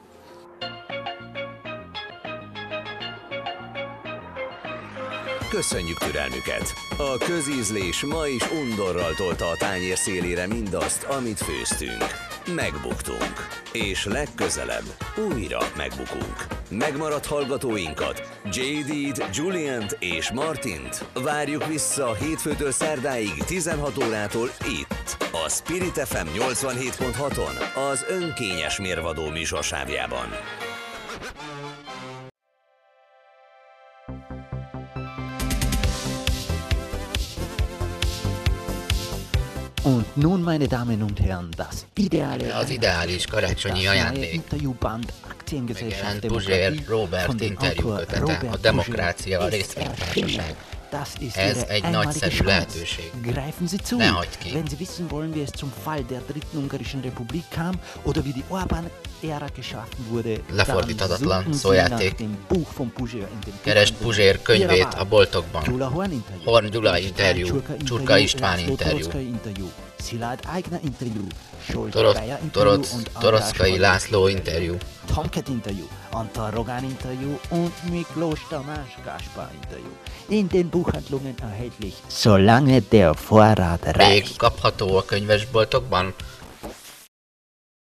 S1: Köszönjük türelmüket! A közízlés ma is undorral tolta a tányér szélére mindazt, amit főztünk. Megbuktunk. És legközelebb újra megbukunk. Megmaradt hallgatóinkat, JD-t, Juliant és Martint várjuk vissza hétfőtől szerdáig 16 órától itt, a Spirit FM 87.6-on, az önkényes mérvadó műsorsávjában.
S10: Und nun, meine Damen und Herren, das ideale...
S8: Az ideális karácsonyi ajándék.
S10: Interviewband Aktiengesellschaft
S8: Megjelent Puzsér Robert interjúkötete, a demokrácia, a részvénytársaság. Ez egy nagyszerű lehetőség.
S10: Greifen Sie zu,
S8: ne hagyd ki.
S10: wenn Sie wissen wollen, wie es zum Fall der dritten ungarischen Republik kam oder wie die Orbán-Ära geschaffen wurde,
S8: lefordíthatatlan
S10: dann
S8: szójáték.
S10: suchen Sie nach dem Buch von Puzsér in dem
S8: Keresd Puzsér könyvét a boltokban.
S10: Gyula Horn interview,
S8: Horn Gyula interjú, Csurka István
S10: László
S8: interjú,
S10: Toroczkai interview, Szilárd Aigner interview, Scholz Beyer interview und András
S8: Toroczkai
S10: Scholz
S8: László interjú,
S10: Tomket interview, Antal Rogán interview und Miklós Tamás Gáspár interview. In den Buchhandlungen erhältlich, solange der Vorrat
S8: még
S10: reicht.
S8: kapható a könyvesboltokban.